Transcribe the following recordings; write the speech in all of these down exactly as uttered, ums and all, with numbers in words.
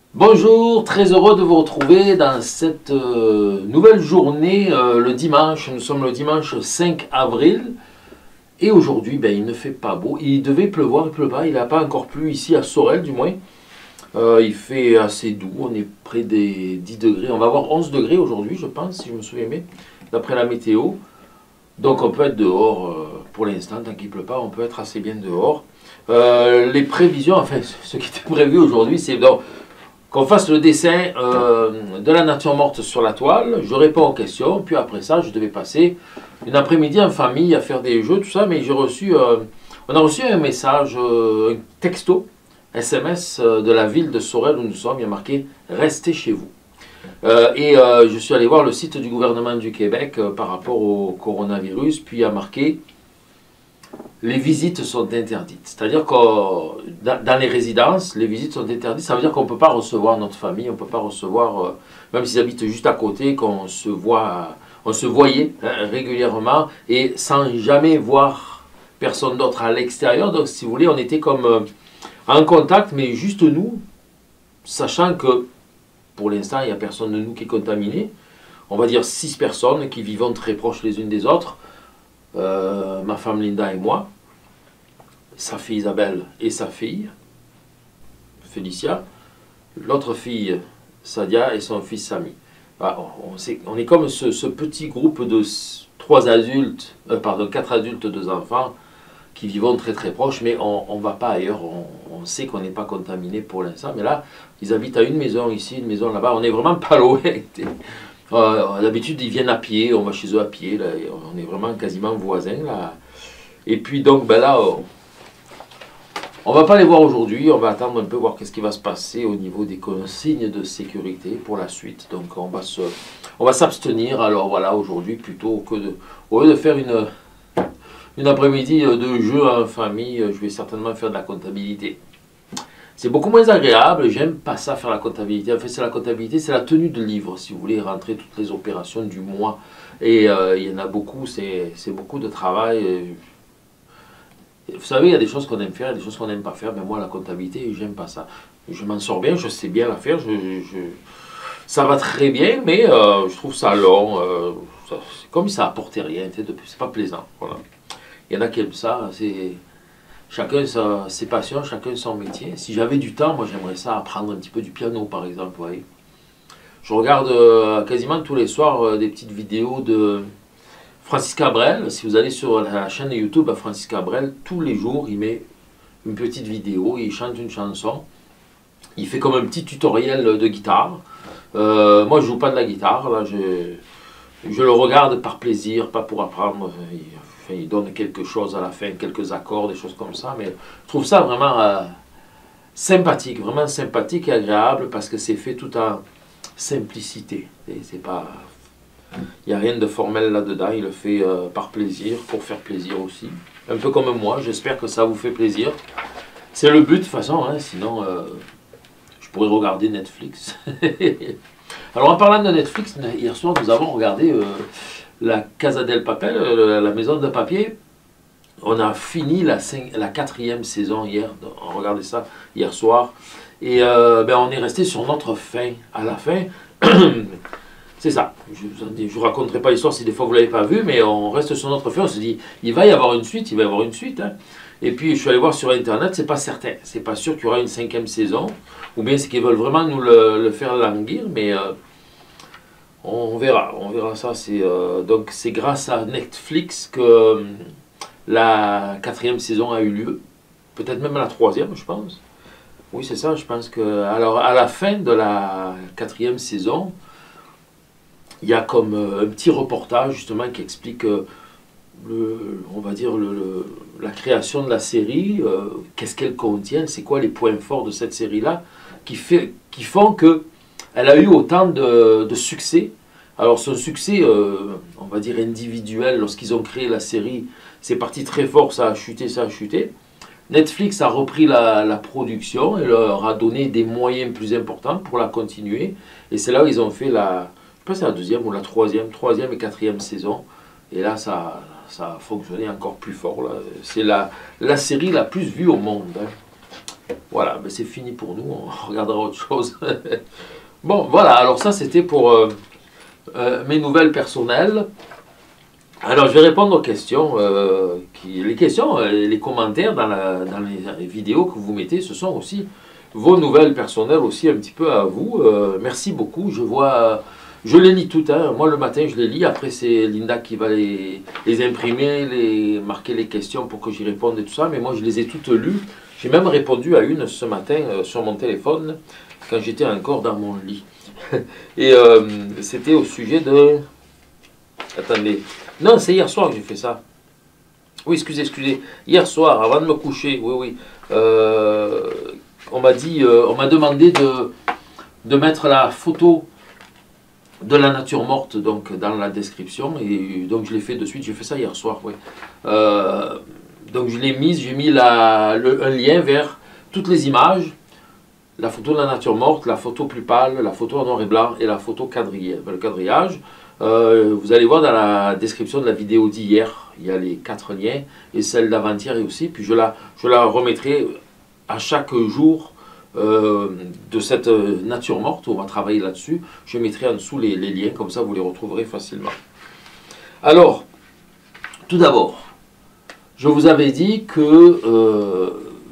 Bonjour, très heureux de vous retrouver dans cette euh, nouvelle journée, euh, le dimanche. Nous sommes le dimanche cinq avril et aujourd'hui, ben, il ne fait pas beau. Il devait pleuvoir, il pleut pas, il n'a pas encore plu ici à Sorel du moins. Euh, il fait assez doux, on est près des dix degrés. On va avoir onze degrés aujourd'hui, je pense, si je me souviens bien, d'après la météo. Donc on peut être dehors euh, pour l'instant, tant qu'il ne pleut pas, on peut être assez bien dehors. Euh, les prévisions, enfin, ce qui était prévu aujourd'hui, c'est donc qu'on fasse le dessin euh, de la nature morte sur la toile. Je réponds aux questions, puis après ça, je devais passer une après-midi en famille à faire des jeux, tout ça, mais j'ai reçu, euh, on a reçu un message, euh, un texto, S M S euh, de la ville de Sorel où nous sommes, il y a marqué « Restez chez vous ». Euh, et euh, je suis allé voir le site du gouvernement du Québec euh, par rapport au coronavirus, puis il y a marqué les visites sont interdites. C'est-à-dire que dans, dans les résidences, les visites sont interdites. Ça veut dire qu'on ne peut pas recevoir notre famille, on ne peut pas recevoir, euh, même s'ils habitent juste à côté, qu'on se voit, on se voyait hein, régulièrement et sans jamais voir personne d'autre à l'extérieur. Donc, si vous voulez, on était comme euh, en contact, mais juste nous, sachant que pour l'instant, il n'y a personne de nous qui est contaminé. On va dire six personnes qui vivent très proches les unes des autres. Euh, ma femme Linda et moi, sa fille Isabelle et sa fille Félicia, l'autre fille Sadia et son fils Samy. Voilà, on, on, on est comme ce, ce petit groupe de trois adultes, euh, pardon, quatre adultes, deux enfants qui vivent très très proches, mais on ne va pas ailleurs, on, on sait qu'on n'est pas contaminé pour l'instant, mais là, ils habitent à une maison ici, une maison là-bas, on n'est vraiment pas loin. Euh, D'habitude, ils viennent à pied, on va chez eux à pied, là, on est vraiment quasiment voisins. Là. Et puis donc, ben là, on ne va pas les voir aujourd'hui, on va attendre un peu, voir qu'est-ce qui va se passer au niveau des consignes de sécurité pour la suite. Donc on va se, on va s'abstenir, alors voilà, aujourd'hui, plutôt que de, au lieu de faire une, une après-midi de jeu en famille, je vais certainement faire de la comptabilité. C'est beaucoup moins agréable, j'aime pas ça faire la comptabilité. En fait, c'est la comptabilité, c'est la tenue de livre, si vous voulez, rentrer toutes les opérations du mois. Et euh, il y en a beaucoup, c'est beaucoup de travail. Vous savez, il y a des choses qu'on aime faire, et des choses qu'on n'aime pas faire. Mais moi, la comptabilité, j'aime pas ça. Je m'en sors bien, je sais bien la faire, je, je, ça va très bien, mais euh, je trouve ça long. Euh, c'est comme si ça apportait rien, c'est pas plaisant. Voilà. Il y en a qui aiment ça, c'est... Chacun sa, ses passions, chacun son métier. Si j'avais du temps, moi j'aimerais ça apprendre un petit peu du piano par exemple. Vous voyez. Je regarde euh, quasiment tous les soirs euh, des petites vidéos de Francis Cabrel. Si vous allez sur la chaîne YouTube à Francis Cabrel, tous les jours il met une petite vidéo, il chante une chanson. Il fait comme un petit tutoriel de guitare. Euh, moi je joue pas de la guitare, là, je, je le regarde par plaisir, pas pour apprendre. Il donne quelque chose à la fin, quelques accords, des choses comme ça, mais je trouve ça vraiment euh, sympathique, vraiment sympathique et agréable parce que c'est fait tout en simplicité. C'est pas, il n'y a rien de formel là-dedans, il le fait euh, par plaisir, pour faire plaisir aussi. Un peu comme moi, j'espère que ça vous fait plaisir. C'est le but de toute façon, hein, sinon euh, je pourrais regarder Netflix. Alors en parlant de Netflix, hier soir nous avons regardé... Euh, la Casa del Papel, la maison de papier. On a fini la, cinq, la quatrième saison hier, on regardait ça hier soir, et euh, ben on est resté sur notre fin. À la fin, c'est ça, je ne vous raconterai pas l'histoire si des fois vous ne l'avez pas vu, mais on reste sur notre fin, on se dit, il va y avoir une suite, il va y avoir une suite. Hein. Et puis je suis allé voir sur internet, c'est pas certain, c'est pas sûr qu'il y aura une cinquième saison, ou bien c'est qu'ils veulent vraiment nous le, le faire languir, mais... Euh, On verra, on verra ça. Euh, donc c'est grâce à Netflix que euh, la quatrième saison a eu lieu. Peut-être même la troisième, je pense. Oui, c'est ça, je pense que... Alors, à la fin de la quatrième saison, il y a comme euh, un petit reportage, justement, qui explique, euh, le, on va dire, le, le, la création de la série, euh, qu'est-ce qu'elle contient, c'est quoi les points forts de cette série-là, qui, fait, qui font que elle a eu autant de, de succès. Alors son succès, euh, on va dire individuel, lorsqu'ils ont créé la série, c'est parti très fort, ça a chuté, ça a chuté. Netflix a repris la, la production et leur a donné des moyens plus importants pour la continuer. Et c'est là où ils ont fait la, je sais pas si c'est la deuxième ou la troisième, troisième et quatrième saison. Et là, ça, ça a fonctionné encore plus fort. C'est la, la série la plus vue au monde. Hein. Voilà, ben c'est fini pour nous, on regardera autre chose. Bon, voilà, alors ça c'était pour euh, euh, mes nouvelles personnelles. Alors je vais répondre aux questions. Euh, qui, les questions, euh, les commentaires dans, la, dans les vidéos que vous mettez, ce sont aussi vos nouvelles personnelles, aussi un petit peu à vous. Euh, merci beaucoup, je vois... Je les lis toutes, hein. Moi le matin je les lis, après c'est Linda qui va les, les imprimer, les, marquer les questions pour que j'y réponde et tout ça, mais moi je les ai toutes lues. J'ai même répondu à une ce matin euh, sur mon téléphone, quand j'étais encore dans mon lit. Et euh, c'était au sujet de... Attendez. Non, c'est hier soir que j'ai fait ça. Oui, excusez, excusez. Hier soir, avant de me coucher, oui, oui. Euh, on m'a dit, euh, on m'a demandé de, de mettre la photo de la nature morte donc dans la description, et donc je l'ai fait de suite. J'ai fait ça hier soir, oui. Euh, donc je l'ai mise, j'ai mis la, le, un lien vers toutes les images, la photo de la nature morte, la photo plus pâle, la photo en noir et blanc et la photo quadrillée, le quadrillage. Euh, vous allez voir dans la description de la vidéo d'hier, il y a les quatre liens, et celle d'avant-hier aussi, puis je la, je la remettrai à chaque jour euh, de cette nature morte, on va travailler là-dessus. Je mettrai en dessous les, les liens, comme ça vous les retrouverez facilement. Alors, tout d'abord, je vous avais dit que euh,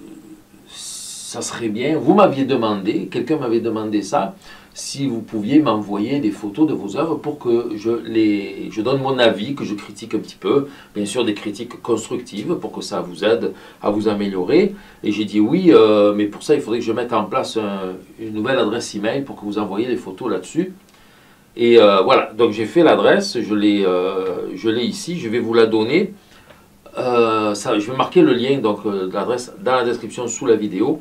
ça serait bien, vous m'aviez demandé, quelqu'un m'avait demandé ça, si vous pouviez m'envoyer des photos de vos œuvres pour que je, les, je donne mon avis, que je critique un petit peu, bien sûr des critiques constructives pour que ça vous aide à vous améliorer. Et j'ai dit oui, euh, mais pour ça il faudrait que je mette en place un, une nouvelle adresse email pour que vous envoyiez des photos là-dessus. Et euh, voilà, donc j'ai fait l'adresse, je l'ai euh, je l'ai ici, je vais vous la donner. Euh, ça, je vais marquer le lien donc euh, de l'adresse dans la description sous la vidéo.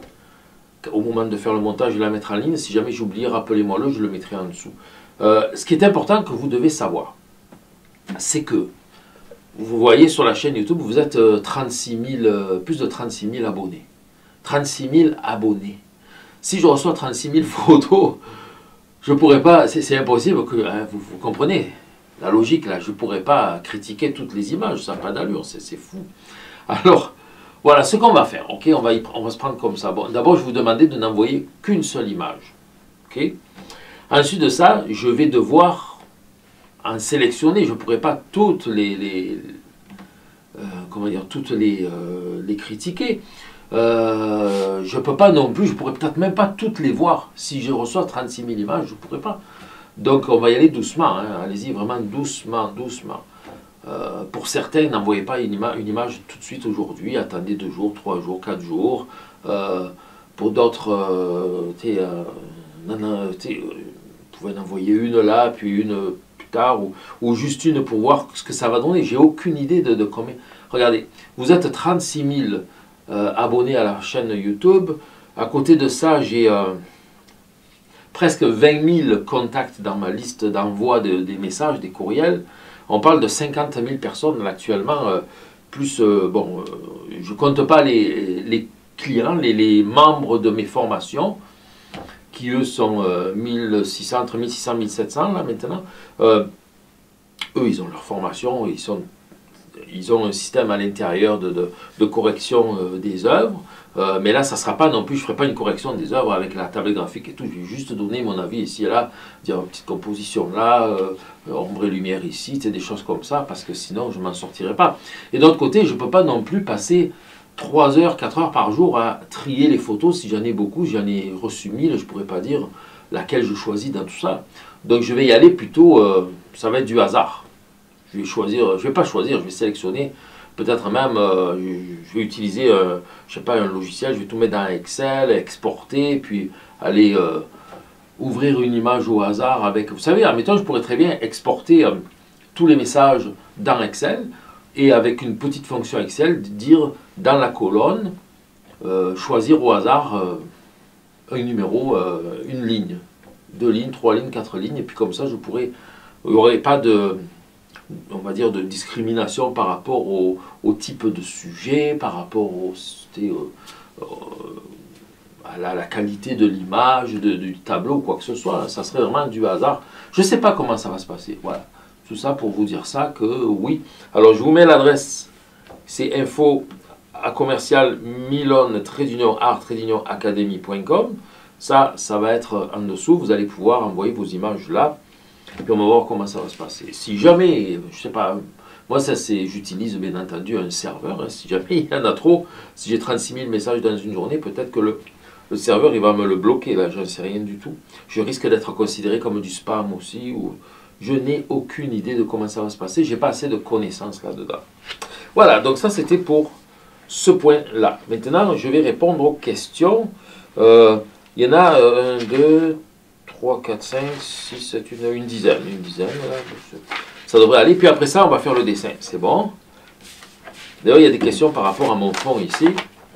Au moment de faire le montage, je vais la mettre en ligne. Si jamais j'oublie, rappelez-moi-le, je le mettrai en dessous. Euh, ce qui est important que vous devez savoir, c'est que vous voyez sur la chaîne YouTube, vous êtes euh, trente-six mille, euh, plus de trente-six mille abonnés. trente-six mille abonnés. Si je reçois trente-six mille photos, je ne pourrais pas, c'est impossible que, hein, vous, vous comprenez la logique là, je ne pourrais pas critiquer toutes les images, ça n'a pas d'allure, c'est fou. Alors, voilà ce qu'on va faire, ok, on va, y, on va se prendre comme ça. Bon, d'abord, je vais vous demander de n'envoyer qu'une seule image, ok. Ensuite de ça, je vais devoir en sélectionner, je ne pourrai pas toutes les, les euh, comment dire, toutes les, euh, les critiquer. Euh, je ne peux pas non plus, je ne pourrais peut-être même pas toutes les voir. Si je reçois trente-six mille images, je ne pourrais pas. Donc on va y aller doucement, hein. Allez-y vraiment doucement, doucement. Euh, pour certains, n'envoyez pas une, ima une image tout de suite aujourd'hui, attendez deux jours, trois jours, quatre jours. Euh, pour d'autres, euh, euh, vous pouvez en envoyer une là, puis une plus tard, ou, ou juste une pour voir ce que ça va donner. J'ai aucune idée de, de combien. Regardez, vous êtes trente-six mille euh, abonnés à la chaîne YouTube. À côté de ça, j'ai euh, presque vingt mille contacts dans ma liste d'envoi de, des messages, des courriels. On parle de cinquante mille personnes là, actuellement, euh, plus, euh, bon, euh, je ne compte pas les, les clients, les, les membres de mes formations, qui eux sont euh, mille six cents, entre mille six cents et mille sept cents là maintenant. Euh, eux, ils ont leur formation, ils, sont, ils ont un système à l'intérieur de, de, de correction euh, des œuvres. Euh, mais là, ça ne sera pas non plus, je ne ferai pas une correction des œuvres avec la table graphique et tout. Je vais juste donner mon avis ici et là, dire une petite composition là, euh, ombre et lumière ici, des choses comme ça, parce que sinon, je ne m'en sortirai pas. Et d'autre côté, je ne peux pas non plus passer trois heures, quatre heures par jour à trier les photos. Si j'en ai beaucoup, j'en ai reçu mille, je ne pourrais pas dire laquelle je choisis dans tout ça. Donc, je vais y aller plutôt, euh, ça va être du hasard. Je vais choisir, je ne vais pas choisir, je vais sélectionner. Peut-être même, euh, je vais utiliser, euh, je sais pas, un logiciel, je vais tout mettre dans Excel, exporter, puis aller euh, ouvrir une image au hasard avec... Vous savez, admettons, je pourrais très bien exporter euh, tous les messages dans Excel, et avec une petite fonction Excel, dire dans la colonne, euh, choisir au hasard euh, un numéro, euh, une ligne, deux lignes, trois lignes, quatre lignes, et puis comme ça, je pourrais... Il n'y aurait pas de... on va dire de discrimination par rapport au, au type de sujet, par rapport au, euh, euh, à la, la qualité de l'image, du tableau, quoi que ce soit. Ça serait vraiment du hasard. Je ne sais pas comment ça va se passer. Voilà. Tout ça pour vous dire ça que oui. Alors je vous mets l'adresse. C'est info à commercial milone art academy point com. Ça, ça va être en dessous. Vous allez pouvoir envoyer vos images là. Et puis on va voir comment ça va se passer. Si jamais, je sais pas, moi ça c'est, j'utilise bien entendu un serveur. Hein, si jamais il y en a trop, si j'ai trente-six mille messages dans une journée, peut-être que le, le serveur il va me le bloquer. Là, j'en sais rien du tout. Je risque d'être considéré comme du spam aussi. Ou je n'ai aucune idée de comment ça va se passer. J'ai pas assez de connaissances là-dedans. Voilà, donc ça c'était pour ce point-là. Maintenant, je vais répondre aux questions. Euh, il y en a euh, un, deux, trois, quatre, cinq, six, sept, une, une dizaine. Une dizaine, voilà. Ça devrait aller. Puis après ça, on va faire le dessin. C'est bon. D'ailleurs, il y a des questions par rapport à mon fond ici.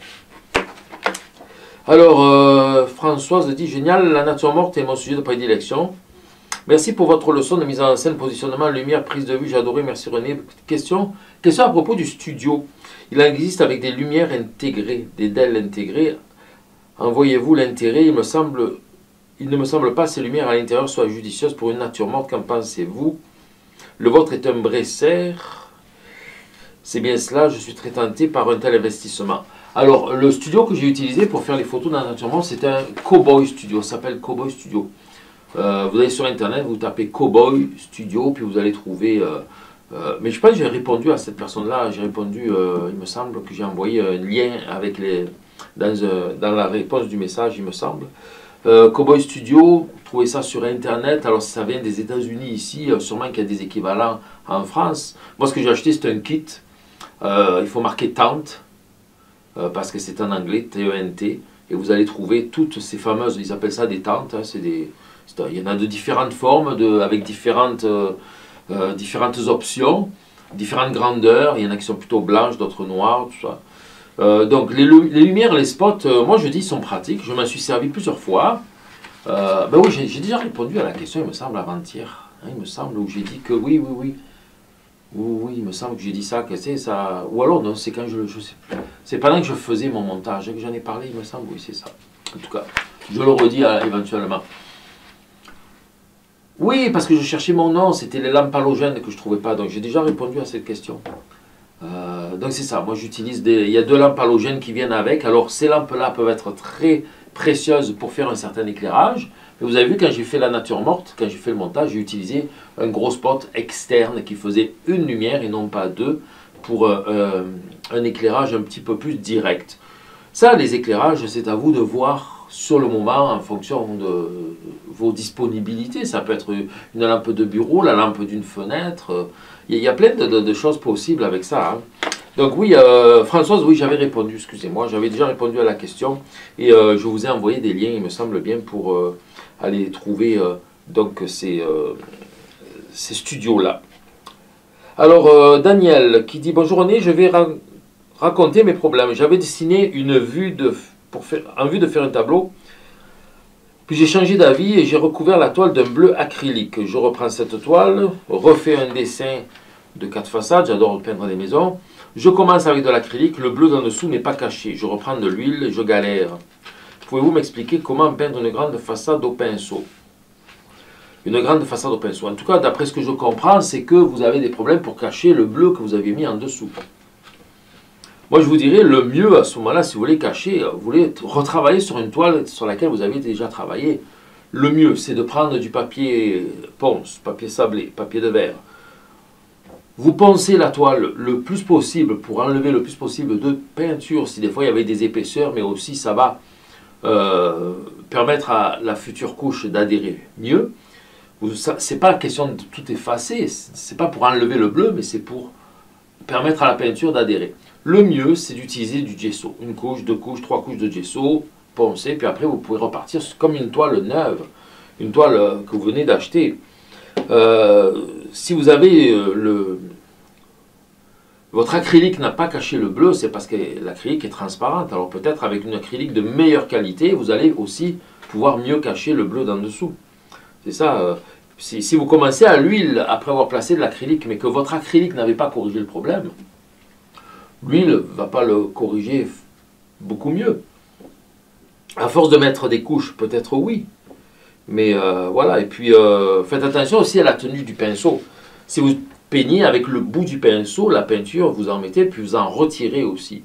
Alors, euh, Françoise dit, génial, la nature morte est mon sujet de prédilection. Merci pour votre leçon de mise en scène, positionnement, lumière, prise de vue, j'ai adoré, merci René. Question, question à propos du studio. Il existe avec des lumières intégrées, des D E L intégrées. Envoyez-vous l'intérêt, il me semble, il ne me semble pas que ces lumières à l'intérieur soient judicieuses pour une nature morte, qu'en pensez-vous? Le vôtre est un Bresser. C'est bien cela, je suis très tenté par un tel investissement. Alors, le studio que j'ai utilisé pour faire les photos dans la nature morte, c'est un Cowboy Studio, ça s'appelle Cowboy Studio. Euh, vous allez sur internet, vous tapez Cowboy Studio, puis vous allez trouver... Euh, euh, mais je pense que j'ai répondu à cette personne-là, j'ai répondu, euh, il me semble que j'ai envoyé un lien avec les, dans, euh, dans la réponse du message, il me semble. Euh, Cowboy Studio, vous trouvez ça sur internet, alors ça vient des États-Unis ici, euh, sûrement qu'il y a des équivalents en France. Moi ce que j'ai acheté c'est un kit, euh, il faut marquer Taunt, euh, parce que c'est en anglais, T E N T, et vous allez trouver toutes ces fameuses, ils appellent ça des tentes, hein, c'est des... Il y en a de différentes formes, de, avec différentes, euh, euh, différentes options, différentes grandeurs. Il y en a qui sont plutôt blanches, d'autres noires, tout ça. Euh, donc les, les lumières, les spots, euh, moi je dis, ils sont pratiques. Je m'en suis servi plusieurs fois. Euh, ben oui, j'ai déjà répondu à la question, il me semble, avant-hier. Hein, il me semble, où j'ai dit que oui, oui, oui. Oui, oui, il me semble que j'ai dit ça, que c'est ça. Ou alors, non, c'est quand je, je sais plus. C'est pendant que je faisais mon montage que j'en ai parlé, il me semble, oui, c'est ça. En tout cas, je le redis euh, éventuellement. Oui, parce que je cherchais mon nom, c'était les lampes halogènes que je ne trouvais pas, donc j'ai déjà répondu à cette question. Euh, donc c'est ça, moi j'utilise des... Il y a deux lampes halogènes qui viennent avec, alors ces lampes-là peuvent être très précieuses pour faire un certain éclairage, mais vous avez vu quand j'ai fait la nature morte, quand j'ai fait le montage, j'ai utilisé un gros spot externe qui faisait une lumière et non pas deux, pour euh, un éclairage un petit peu plus direct. Ça, les éclairages, c'est à vous de voir sur le moment en fonction de vos disponibilités. Ça peut être une lampe de bureau, la lampe d'une fenêtre. Il y a plein de, de, de choses possibles avec ça. Hein. Donc oui, euh, Françoise, oui, j'avais répondu, excusez-moi, j'avais déjà répondu à la question et euh, je vous ai envoyé des liens, il me semble bien, pour euh, aller trouver euh, donc ces, euh, ces studios-là. Alors, euh, Daniel qui dit « Bonjour René, je vais ra raconter mes problèmes. J'avais dessiné une vue de... Pour faire, en vue de faire un tableau, puis j'ai changé d'avis et j'ai recouvert la toile d'un bleu acrylique. Je reprends cette toile, refais un dessin de quatre façades, j'adore peindre des maisons. Je commence avec de l'acrylique, le bleu en dessous n'est pas caché. Je reprends de l'huile et je galère. Pouvez-vous m'expliquer comment peindre une grande façade au pinceau? Une grande façade au pinceau. En tout cas, d'après ce que je comprends, c'est que vous avez des problèmes pour cacher le bleu que vous avez mis en dessous. Moi, je vous dirais, le mieux à ce moment-là, si vous voulez cacher, vous voulez retravailler sur une toile sur laquelle vous avez déjà travaillé, le mieux, c'est de prendre du papier ponce, papier sablé, papier de verre. Vous poncez la toile le plus possible pour enlever le plus possible de peinture, si des fois il y avait des épaisseurs, mais aussi ça va euh, permettre à la future couche d'adhérer mieux. Ce n'est pas question de tout effacer, ce n'est pas pour enlever le bleu, mais c'est pour permettre à la peinture d'adhérer. Le mieux, c'est d'utiliser du gesso. Une couche, deux couches, trois couches de gesso, poncer, puis après vous pouvez repartir comme une toile neuve, une toile que vous venez d'acheter. Euh, si vous avez euh, le... Votre acrylique n'a pas caché le bleu, c'est parce que l'acrylique est transparente. Alors peut-être avec une acrylique de meilleure qualité, vous allez aussi pouvoir mieux cacher le bleu d'en dessous. C'est ça. Euh, si, si vous commencez à l'huile après avoir placé de l'acrylique, mais que votre acrylique n'avait pas corrigé le problème, l'huile ne va pas le corriger beaucoup mieux. À force de mettre des couches, peut-être oui. Mais euh, voilà, et puis euh, faites attention aussi à la tenue du pinceau. Si vous peignez avec le bout du pinceau, la peinture, vous en mettez, puis vous en retirez aussi.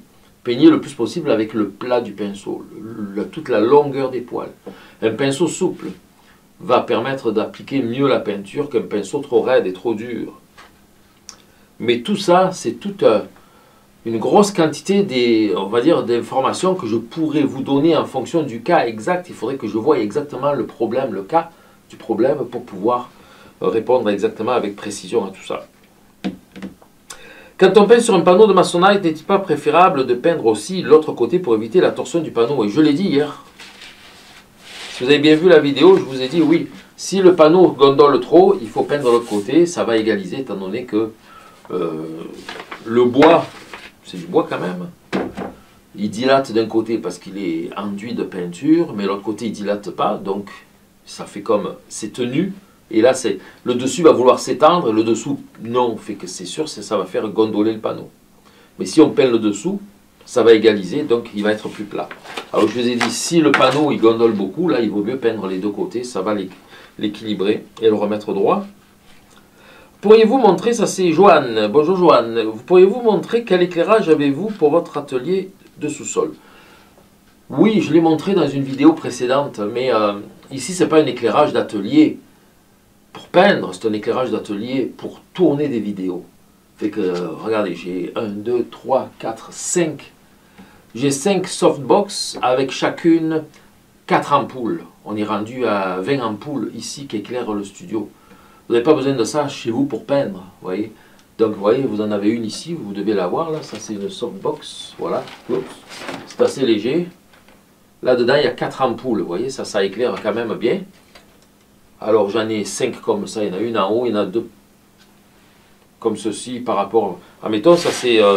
peignez le plus possible avec le plat du pinceau, le, le, toute la longueur des poils. Un pinceau souple va permettre d'appliquer mieux la peinture qu'un pinceau trop raide et trop dur. Mais tout ça, c'est toute euh, une grosse quantité des, on va dire, d'informations que je pourrais vous donner en fonction du cas exact. Il faudrait que je voie exactement le problème, le cas du problème pour pouvoir euh, répondre exactement avec précision à tout ça. Quand on peint sur un panneau de maçonnerie, n'est-il pas préférable de peindre aussi l'autre côté pour éviter la torsion du panneau? Et je l'ai dit hier. Si vous avez bien vu la vidéo, je vous ai dit oui, si le panneau gondole trop, il faut peindre de l'autre côté, ça va égaliser étant donné que euh, le bois, c'est du bois quand même, il dilate d'un côté parce qu'il est enduit de peinture, mais l'autre côté il dilate pas, donc ça fait comme, c'est tenu, et là c'est le dessus va vouloir s'étendre, et le dessous non, fait que c'est sûr, ça va faire gondoler le panneau. Mais si on peint le dessous, ça va égaliser, donc il va être plus plat. Alors je vous ai dit, si le panneau il gondole beaucoup, là il vaut mieux peindre les deux côtés, ça va l'équilibrer et le remettre droit. Pourriez-vous montrer, ça c'est Joanne, bonjour Joanne, pourriez-vous montrer quel éclairage avez-vous pour votre atelier de sous-sol? Oui, je l'ai montré dans une vidéo précédente, mais euh, ici c'est pas un éclairage d'atelier pour peindre, c'est un éclairage d'atelier pour tourner des vidéos. Fait que, regardez, j'ai un, deux, trois, quatre, cinq. J'ai cinq softbox avec chacune quatre ampoules. On est rendu à vingt ampoules ici qui éclairent le studio. Vous n'avez pas besoin de ça chez vous pour peindre, vous voyez. Donc, vous voyez, vous en avez une ici, vous devez l'avoir, là. Ça, c'est une softbox, voilà. C'est assez léger. Là-dedans, il y a quatre ampoules, vous voyez, ça, ça éclaire quand même bien. Alors, j'en ai cinq comme ça. Il y en a une en haut, il y en a deux comme ceci par rapport... Admettons, ça c'est... Euh,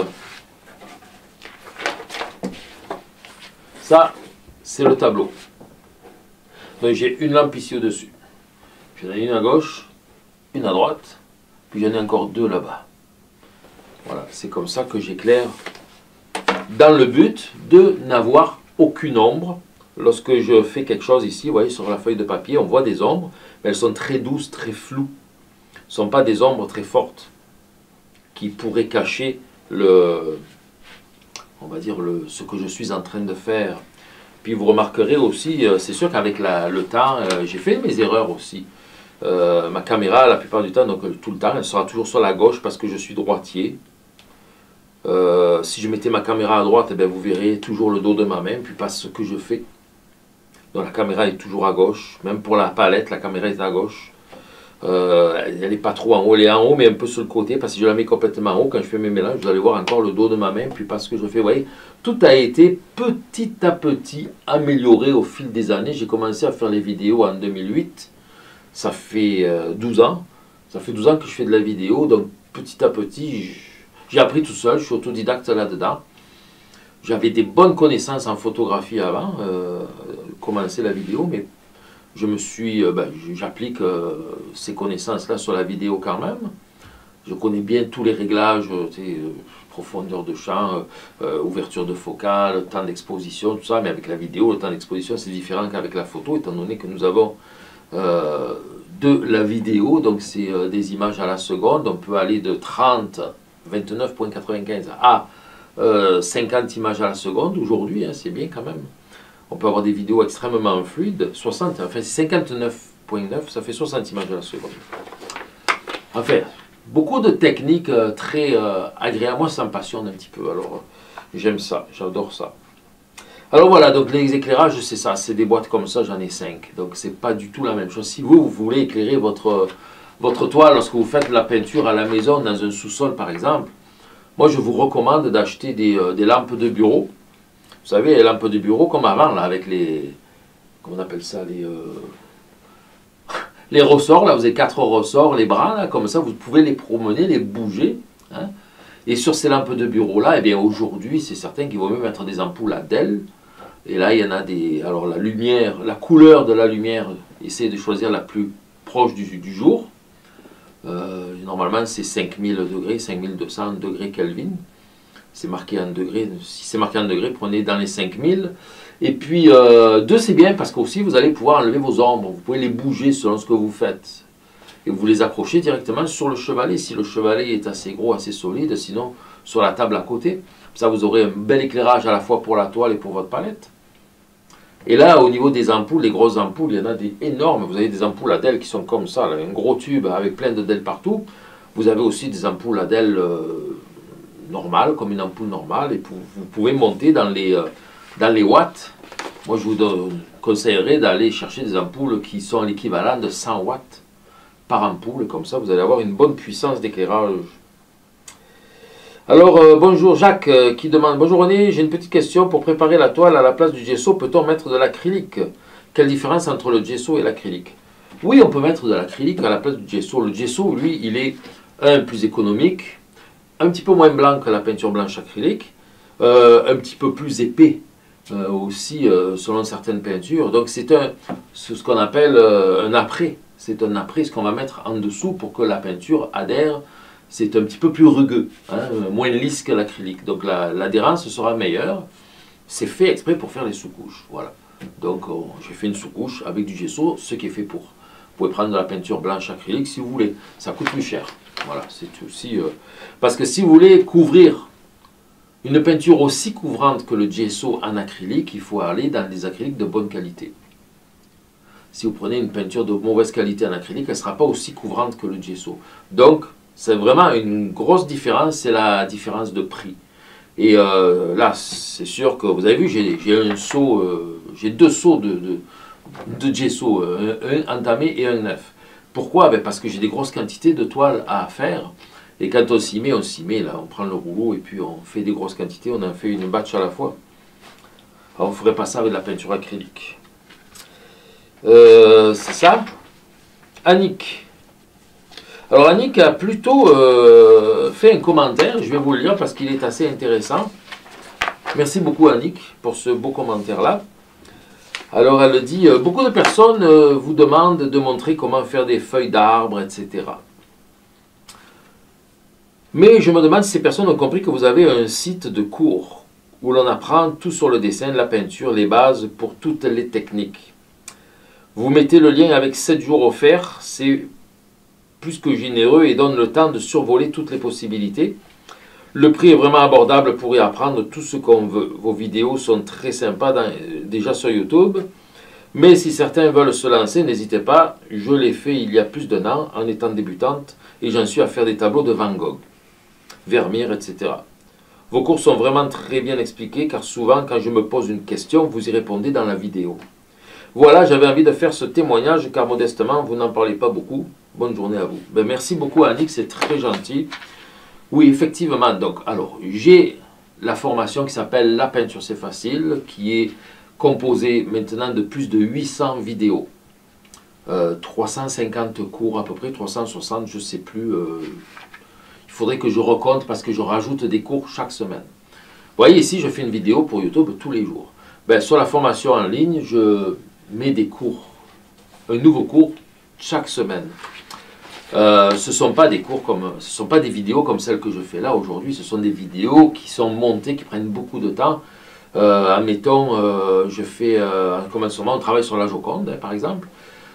ça, c'est le tableau. Donc j'ai une lampe ici au-dessus. J'en ai une à gauche, une à droite, puis j'en ai encore deux là-bas. Voilà, c'est comme ça que j'éclaire dans le but de n'avoir aucune ombre. Lorsque je fais quelque chose ici, vous voyez, sur la feuille de papier, on voit des ombres, mais elles sont très douces, très floues. Ce ne sont pas des ombres très fortes qui pourraient cacher le, on va dire le, ce que je suis en train de faire. Puis vous remarquerez aussi, c'est sûr qu'avec le temps, euh, j'ai fait mes erreurs aussi. Euh, ma caméra, la plupart du temps, donc tout le temps, elle sera toujours sur la gauche parce que je suis droitier. Euh, si je mettais ma caméra à droite, eh bien, vous verrez toujours le dos de ma main, puis pas ce que je fais. Donc la caméra est toujours à gauche, même pour la palette, la caméra est à gauche. Euh, elle n'est pas trop en haut, elle est en haut mais un peu sur le côté parce que je la mets complètement en haut. Quand je fais mes mélanges, vous allez voir encore le dos de ma main, puis parce que je fais, vous voyez, tout a été petit à petit amélioré au fil des années. J'ai commencé à faire les vidéos en deux mille huit, ça fait euh, douze ans, ça fait douze ans que je fais de la vidéo, donc petit à petit j'ai appris tout seul, je suis autodidacte là-dedans. J'avais des bonnes connaissances en photographie avant, euh, commencer la vidéo, mais je me suis, euh, ben, j'applique euh, ces connaissances-là sur la vidéo quand même. Je connais bien tous les réglages, euh, profondeur de champ, euh, ouverture de focale, temps d'exposition, tout ça. Mais avec la vidéo, le temps d'exposition, c'est différent qu'avec la photo, étant donné que nous avons euh, de la vidéo, donc c'est euh, des images à la seconde. On peut aller de trente, vingt-neuf virgule quatre-vingt-quinze à euh, cinquante images à la seconde. Aujourd'hui, hein, c'est bien quand même. On peut avoir des vidéos extrêmement fluides, soixante, enfin cinquante-neuf virgule neuf, ça fait soixante images à la seconde. Enfin, beaucoup de techniques euh, très euh, agréables. Moi, ça me passionne un petit peu, alors euh, j'aime ça, j'adore ça. Alors voilà, donc les éclairages, c'est ça, c'est des boîtes comme ça, j'en ai cinq. Donc c'est pas du tout la même chose. Si vous, vous voulez éclairer votre, votre toile lorsque vous faites de la peinture à la maison, dans un sous-sol par exemple, moi je vous recommande d'acheter des, euh, des lampes de bureau. Vous savez, les lampes de bureau comme avant, là, avec les... Comment on appelle ça? Les, euh, les ressorts, là, vous avez quatre ressorts, les bras, là, comme ça, vous pouvez les promener, les bouger. Hein. Et sur ces lampes de bureau-là, eh bien, aujourd'hui, c'est certain qu'il vaut mieux mettre des ampoules à D E L. Et là, il y en a des... Alors, la lumière, la couleur de la lumière, essayez de choisir la plus proche du, du jour. Euh, normalement, c'est cinq mille degrés, cinq mille deux cents degrés Kelvin. C'est marqué en degrés. Si c'est marqué en degrés, prenez dans les cinq mille. Et puis, euh, deux, c'est bien parce qu'aussi, vous allez pouvoir enlever vos ombres. Vous pouvez les bouger selon ce que vous faites. Et vous les accrochez directement sur le chevalet, si le chevalet est assez gros, assez solide. Sinon, sur la table à côté. Ça, vous aurez un bel éclairage à la fois pour la toile et pour votre palette. Et là, au niveau des ampoules, les grosses ampoules, il y en a des énormes. Vous avez des ampoules à D E L qui sont comme ça, là, un gros tube avec plein de D E L partout. Vous avez aussi des ampoules à D E L euh, normales, comme une ampoule normale. Et vous, vous pouvez monter dans les, euh, dans les watts. Moi, je vous donne, conseillerais d'aller chercher des ampoules qui sont l'équivalent de cent watts par ampoule. Comme ça, vous allez avoir une bonne puissance d'éclairage. Alors, euh, bonjour Jacques euh, qui demande, bonjour René, j'ai une petite question, pour préparer la toile à la place du gesso, peut-on mettre de l'acrylique? Quelle différence entre le gesso et l'acrylique? Oui, on peut mettre de l'acrylique à la place du gesso. Le gesso, lui, il est, un, plus économique, un petit peu moins blanc que la peinture blanche acrylique, euh, un petit peu plus épais euh, aussi, euh, selon certaines peintures. Donc, c'est un, ce qu'on appelle euh, un après. C'est un après, ce qu'on va mettre en dessous pour que la peinture adhère. C'est un petit peu plus rugueux, hein, moins lisse que l'acrylique. Donc l'adhérence sera meilleure. C'est fait exprès pour faire les sous-couches. Voilà. Donc oh, j'ai fait une sous-couche avec du gesso, ce qui est fait pour. Vous pouvez prendre de la peinture blanche acrylique si vous voulez. Ça coûte plus cher. Voilà, c'est aussi... Euh... Parce que si vous voulez couvrir une peinture aussi couvrante que le gesso en acrylique, il faut aller dans des acryliques de bonne qualité. Si vous prenez une peinture de mauvaise qualité en acrylique, elle ne sera pas aussi couvrante que le gesso. Donc, c'est vraiment une grosse différence, c'est la différence de prix. Et euh, là, c'est sûr que vous avez vu, j'ai un seau, euh, j'ai deux seaux de, de, de gesso, un, un entamé et un neuf. Pourquoi? Ben parce que j'ai des grosses quantités de toile à faire. Et quand on s'y met, on s'y met, là, on prend le rouleau et puis on fait des grosses quantités, on en fait une batch à la fois. Alors, on ne ferait pas ça avec de la peinture acrylique. Euh, c'est ça. Annick. Alors Annick a plutôt euh, fait un commentaire, je vais vous le lire parce qu'il est assez intéressant. Merci beaucoup Annick pour ce beau commentaire-là. Alors elle dit, euh, beaucoup de personnes euh, vous demandent de montrer comment faire des feuilles d'arbres, et cetera. Mais je me demande si ces personnes ont compris que vous avez un site de cours où l'on apprend tout sur le dessin, la peinture, les bases pour toutes les techniques. Vous mettez le lien avec sept jours offerts, c'est plus que généreux et donne le temps de survoler toutes les possibilités. Le prix est vraiment abordable pour y apprendre tout ce qu'on veut. Vos vidéos sont très sympas dans, déjà sur YouTube. Mais si certains veulent se lancer, n'hésitez pas. Je l'ai fait il y a plus d'un an en étant débutante et j'en suis à faire des tableaux de Van Gogh, Vermeer, et cetera. Vos cours sont vraiment très bien expliqués car souvent quand je me pose une question, vous y répondez dans la vidéo. Voilà, j'avais envie de faire ce témoignage car modestement, vous n'en parlez pas beaucoup. Bonne journée à vous. Ben, merci beaucoup Annick, c'est très gentil. Oui, effectivement, donc, alors, j'ai la formation qui s'appelle La peinture c'est facile, qui est composée maintenant de plus de huit cents vidéos. Euh, trois cent cinquante cours à peu près, trois cent soixante, je ne sais plus. Euh, il faudrait que je recompte parce que je rajoute des cours chaque semaine. Vous voyez ici, je fais une vidéo pour YouTube tous les jours. Ben, sur la formation en ligne, je mets des cours, un nouveau cours chaque semaine. Euh, ce ne sont pas des cours comme, ce sont pas des vidéos comme celles que je fais là aujourd'hui, ce sont des vidéos qui sont montées, qui prennent beaucoup de temps. Euh, admettons, euh, je fais, euh, comme en ce moment, on travaille sur la Joconde, hein, par exemple.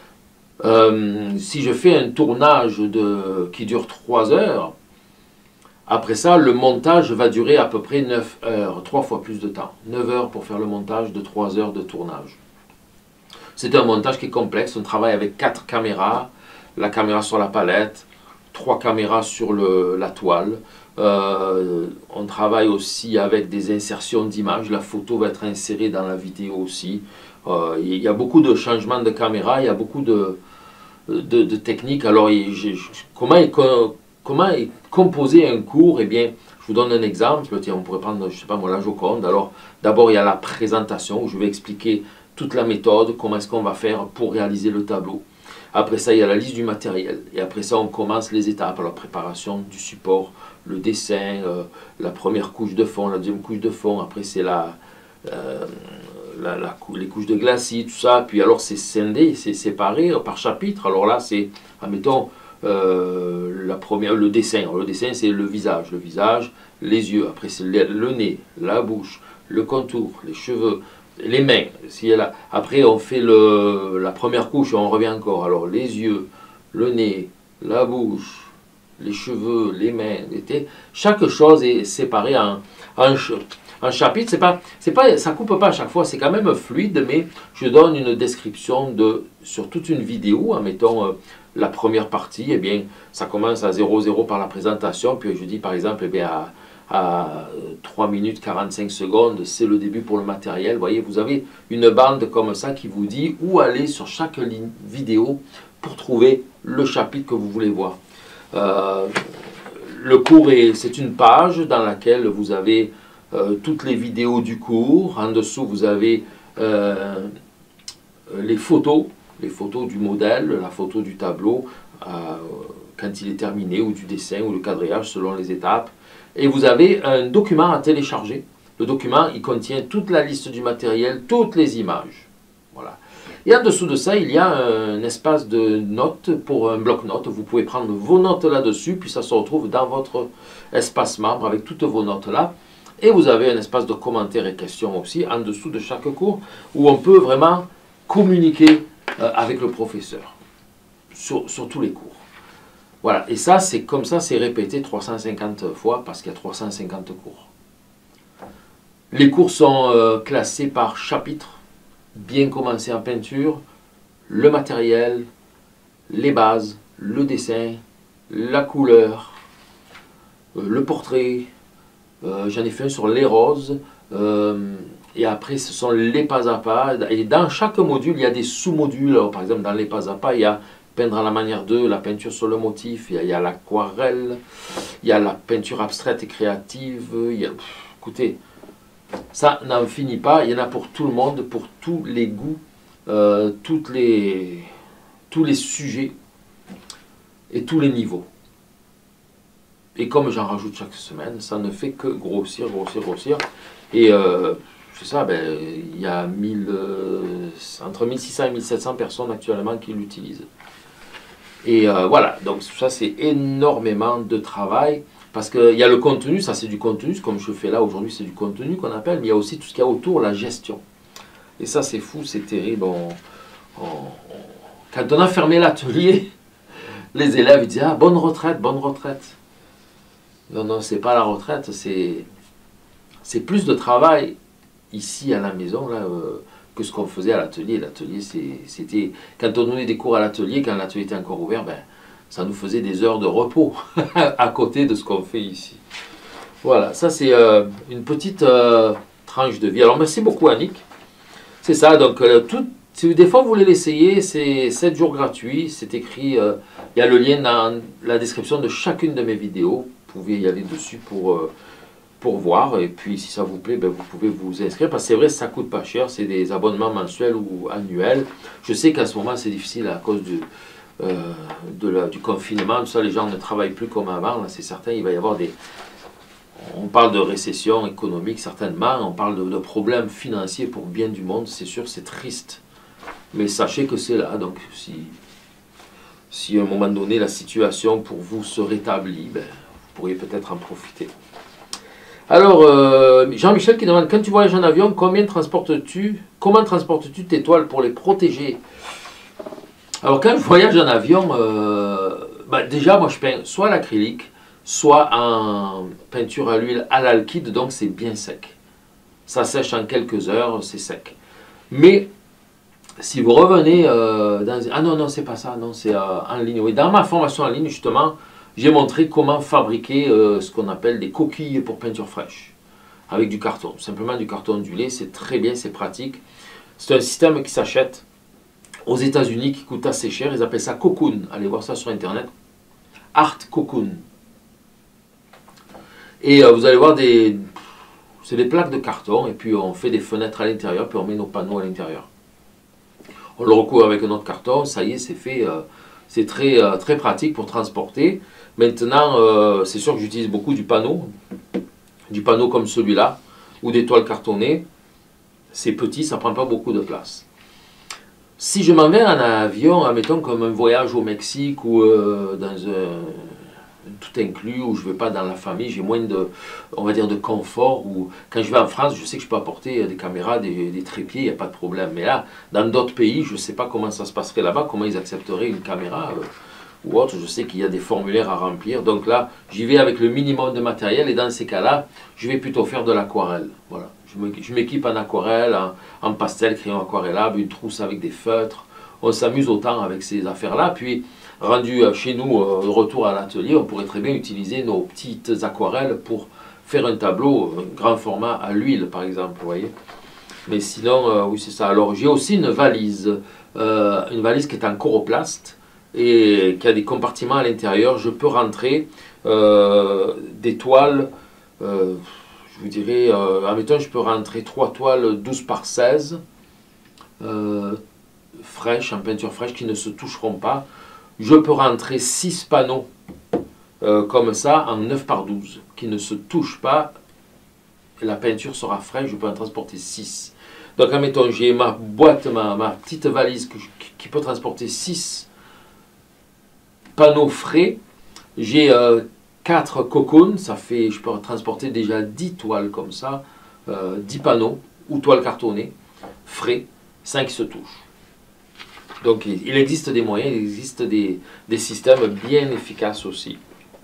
Euh, si je fais un tournage de, qui dure trois heures, après ça, le montage va durer à peu près neuf heures, trois fois plus de temps. neuf heures pour faire le montage de trois heures de tournage. C'est un montage qui est complexe, on travaille avec quatre caméras, la caméra sur la palette, trois caméras sur le, la toile. Euh, on travaille aussi avec des insertions d'images, la photo va être insérée dans la vidéo aussi. Euh, il y a beaucoup de changements de caméra, il y a beaucoup de, de, de techniques. Alors, je, je, comment, est, comment est composé un cours? Eh bien, je vous donne un exemple. Tiens, on pourrait prendre, je sais pas moi, la Joconde. Alors, d'abord, il y a la présentation où je vais expliquer toute la méthode, comment est-ce qu'on va faire pour réaliser le tableau. Après ça, il y a la liste du matériel. Et après ça, on commence les étapes. La préparation du support, le dessin, euh, la première couche de fond, la deuxième couche de fond. Après, c'est la, euh, la, la, les couches de glacis, tout ça. Puis alors, c'est scindé, c'est séparé par chapitre. Alors là, c'est, admettons, euh, la première, le dessin. Alors, le dessin, c'est le visage. Le visage, les yeux. Après, c'est le, le nez, la bouche, le contour, les cheveux. Les mains, si elle a... après on fait le, la première couche, on revient encore. Alors les yeux, le nez, la bouche, les cheveux, les mains, les têtes. Chaque chose est séparée en, en, en chapitre, c'est pas, c'est pas, ça coupe pas à chaque fois, c'est quand même fluide, mais je donne une description de, sur toute une vidéo, en mettant euh, la première partie, eh bien, ça commence à zéro zéro par la présentation, puis je dis par exemple, eh bien, à, à trois minutes quarante-cinq secondes, c'est le début pour le matériel. Vous voyez, vous avez une bande comme ça qui vous dit où aller sur chaque ligne vidéo pour trouver le chapitre que vous voulez voir. Euh, le cours, c'est une page dans laquelle vous avez euh, toutes les vidéos du cours. En dessous, vous avez euh, les photos, les photos du modèle, la photo du tableau, euh, quand il est terminé, ou du dessin, ou le quadrillage, selon les étapes. Et vous avez un document à télécharger. Le document, il contient toute la liste du matériel, toutes les images. Voilà. Et en dessous de ça, il y a un espace de notes pour un bloc-notes. Vous pouvez prendre vos notes là-dessus, puis ça se retrouve dans votre espace membre avec toutes vos notes là. Et vous avez un espace de commentaires et questions aussi en dessous de chaque cours, où on peut vraiment communiquer euh, avec le professeur sur, sur tous les cours. Voilà, et ça, c'est comme ça, c'est répété trois cent cinquante fois parce qu'il y a trois cent cinquante cours. Les cours sont euh, classés par chapitre, bien commencé en peinture, le matériel, les bases, le dessin, la couleur, euh, le portrait, euh, j'en ai fait un sur les roses, euh, et après ce sont les pas à pas, et dans chaque module, il y a des sous-modules. Par exemple, dans les pas à pas, il y a peindre à la manière de, la peinture sur le motif, il y a, il y a l'aquarelle, il y a la peinture abstraite et créative, il y a, pff, écoutez, ça n'en finit pas, il y en a pour tout le monde, pour tous les goûts, euh, toutes les, tous les sujets et tous les niveaux. Et comme j'en rajoute chaque semaine, ça ne fait que grossir, grossir, grossir. Et euh, c'est ça, ben, il y a mille, euh, entre mille six cents et mille sept cents personnes actuellement qui l'utilisent. Et euh, voilà, donc ça c'est énormément de travail, parce qu'il y a le contenu, ça c'est du contenu, comme je fais là aujourd'hui, c'est du contenu qu'on appelle, mais il y a aussi tout ce qu'il y a autour, la gestion. Et ça c'est fou, c'est terrible. On, on, on, quand on a fermé l'atelier, les élèves ils disent « Ah, bonne retraite, bonne retraite ». Non, non, c'est pas la retraite, c'est c'est plus de travail ici à la maison, là, euh, que ce qu'on faisait à l'atelier. L'atelier, c'était... Quand on donnait des cours à l'atelier, quand l'atelier était encore ouvert, ben, ça nous faisait des heures de repos à côté de ce qu'on fait ici. Voilà, ça c'est euh, une petite euh, tranche de vie. Alors merci beaucoup Annick. C'est ça, donc euh, tout, si des fois vous voulez l'essayer, c'est sept jours gratuits. C'est écrit, euh, il y a le lien dans la description de chacune de mes vidéos. Vous pouvez y aller dessus pour... Euh, pour voir, et puis si ça vous plaît, ben, vous pouvez vous inscrire, parce que c'est vrai, ça coûte pas cher, c'est des abonnements mensuels ou annuels. Je sais qu'à ce moment c'est difficile à cause du, euh, de la, du confinement, tout ça, les gens ne travaillent plus comme avant, c'est certain, il va y avoir des... On parle de récession économique certainement, on parle de, de problèmes financiers pour bien du monde, c'est sûr, c'est triste, mais sachez que c'est là, donc si, si à un moment donné la situation pour vous se rétablit, ben, vous pourriez peut-être en profiter. Alors, euh, Jean-Michel qui demande, quand tu voyages en avion, combien transportes-tu, comment transportes-tu tes toiles pour les protéger? Alors, quand je voyage en avion, euh, bah, déjà, moi, je peins soit à l'acrylique, soit en peinture à l'huile à l'alkyd, donc c'est bien sec. Ça sèche en quelques heures, c'est sec. Mais, si vous revenez euh, dans... Ah non, non, c'est pas ça, non, c'est euh, en ligne. Oui, dans ma formation en ligne, justement, j'ai montré comment fabriquer euh, ce qu'on appelle des coquilles pour peinture fraîche, avec du carton, simplement du carton ondulé, c'est très bien, c'est pratique. C'est un système qui s'achète aux États-Unis qui coûte assez cher, ils appellent ça Cocoon, allez voir ça sur internet, Art Cocoon. Et euh, vous allez voir des... c'est des plaques de carton, et puis on fait des fenêtres à l'intérieur, puis on met nos panneaux à l'intérieur. On le recouvre avec un autre carton, ça y est, c'est fait, euh, c'est très, euh, très pratique pour transporter. Maintenant, euh, c'est sûr que j'utilise beaucoup du panneau, du panneau comme celui-là, ou des toiles cartonnées. C'est petit, ça ne prend pas beaucoup de place. Si je m'en vais en avion, admettons comme un voyage au Mexique ou euh, dans un tout inclus, où je ne vais pas dans la famille, j'ai moins de, on va dire, de confort, ou quand je vais en France, je sais que je peux apporter des caméras, des, des trépieds, il n'y a pas de problème. Mais là, dans d'autres pays, je ne sais pas comment ça se passerait là-bas, comment ils accepteraient une caméra. Euh, ou autre, je sais qu'il y a des formulaires à remplir. Donc là, j'y vais avec le minimum de matériel et dans ces cas-là, je vais plutôt faire de l'aquarelle. Voilà. Je m'équipe en aquarelle, en, en pastel, crayon aquarellable, une trousse avec des feutres. On s'amuse autant avec ces affaires-là. Puis, rendu chez nous, euh, retour à l'atelier, on pourrait très bien utiliser nos petites aquarelles pour faire un tableau, un grand format à l'huile, par exemple, vous voyez. Mais sinon, euh, oui, c'est ça. Alors, j'ai aussi une valise, euh, une valise qui est en coroplaste et qui a des compartiments à l'intérieur. Je peux rentrer euh, des toiles, euh, je vous dirais, euh, admettons, je peux rentrer trois toiles douze par seize, euh, fraîches, en peinture fraîche, qui ne se toucheront pas. Je peux rentrer six panneaux euh, comme ça en neuf par douze, qui ne se touchent pas. La peinture sera fraîche, je peux en transporter six. Donc, admettons, j'ai ma boîte, ma, ma petite valise que je, qui peut transporter six panneaux frais. J'ai euh, quatre cocoons, ça fait, je peux transporter déjà dix toiles comme ça, euh, dix panneaux ou toiles cartonnées, frais, sans qui se touchent. Donc, il, il existe des moyens, il existe des, des systèmes bien efficaces aussi.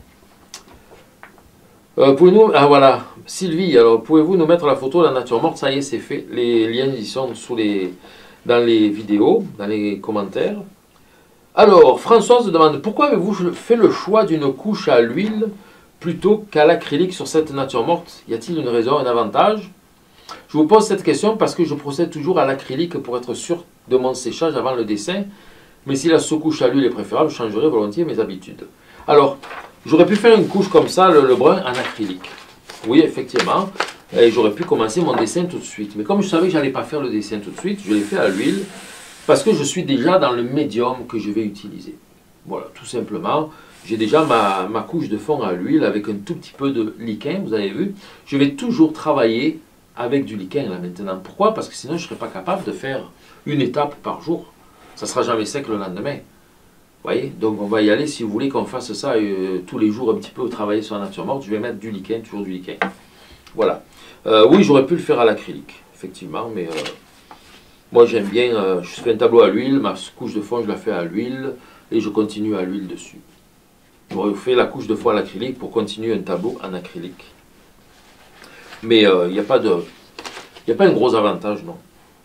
Euh, pouvez-nous, ah voilà, Sylvie, alors pouvez-vous nous mettre la photo de la nature morte? Ça y est, c'est fait. Les liens y sont sous les, dans les vidéos, dans les commentaires. Alors, Françoise demande, pourquoi avez-vous fait le choix d'une couche à l'huile plutôt qu'à l'acrylique sur cette nature morte? Y a-t-il une raison, un avantage? Je vous pose cette question parce que je procède toujours à l'acrylique pour être sûr de mon séchage avant le dessin. Mais si la sous-couche à l'huile est préférable, je changerai volontiers mes habitudes. Alors, j'aurais pu faire une couche comme ça, le, le brun, en acrylique. Oui, effectivement. Et j'aurais pu commencer mon dessin tout de suite. Mais comme je savais que je n'allais pas faire le dessin tout de suite, je l'ai fait à l'huile parce que je suis déjà dans le médium que je vais utiliser. Voilà, tout simplement. J'ai déjà ma, ma couche de fond à l'huile avec un tout petit peu de liquin, vous avez vu. Je vais toujours travailler avec du liquin là maintenant. Pourquoi? Parce que sinon je ne serais pas capable de faire une étape par jour. Ça ne sera jamais sec le lendemain. Vous voyez? Donc on va y aller. Si vous voulez qu'on fasse ça euh, tous les jours un petit peu, travailler sur la nature morte, je vais mettre du liquin, toujours du liquin. Voilà. Euh, oui, j'aurais pu le faire à l'acrylique, effectivement, mais euh, moi j'aime bien, euh, je fais un tableau à l'huile, ma couche de fond je la fais à l'huile et je continue à l'huile dessus. J'aurais fait la couche de fond à l'acrylique pour continuer un tableau en acrylique. Mais il euh, n'y a pas de, il n'y a pas un gros avantage, non.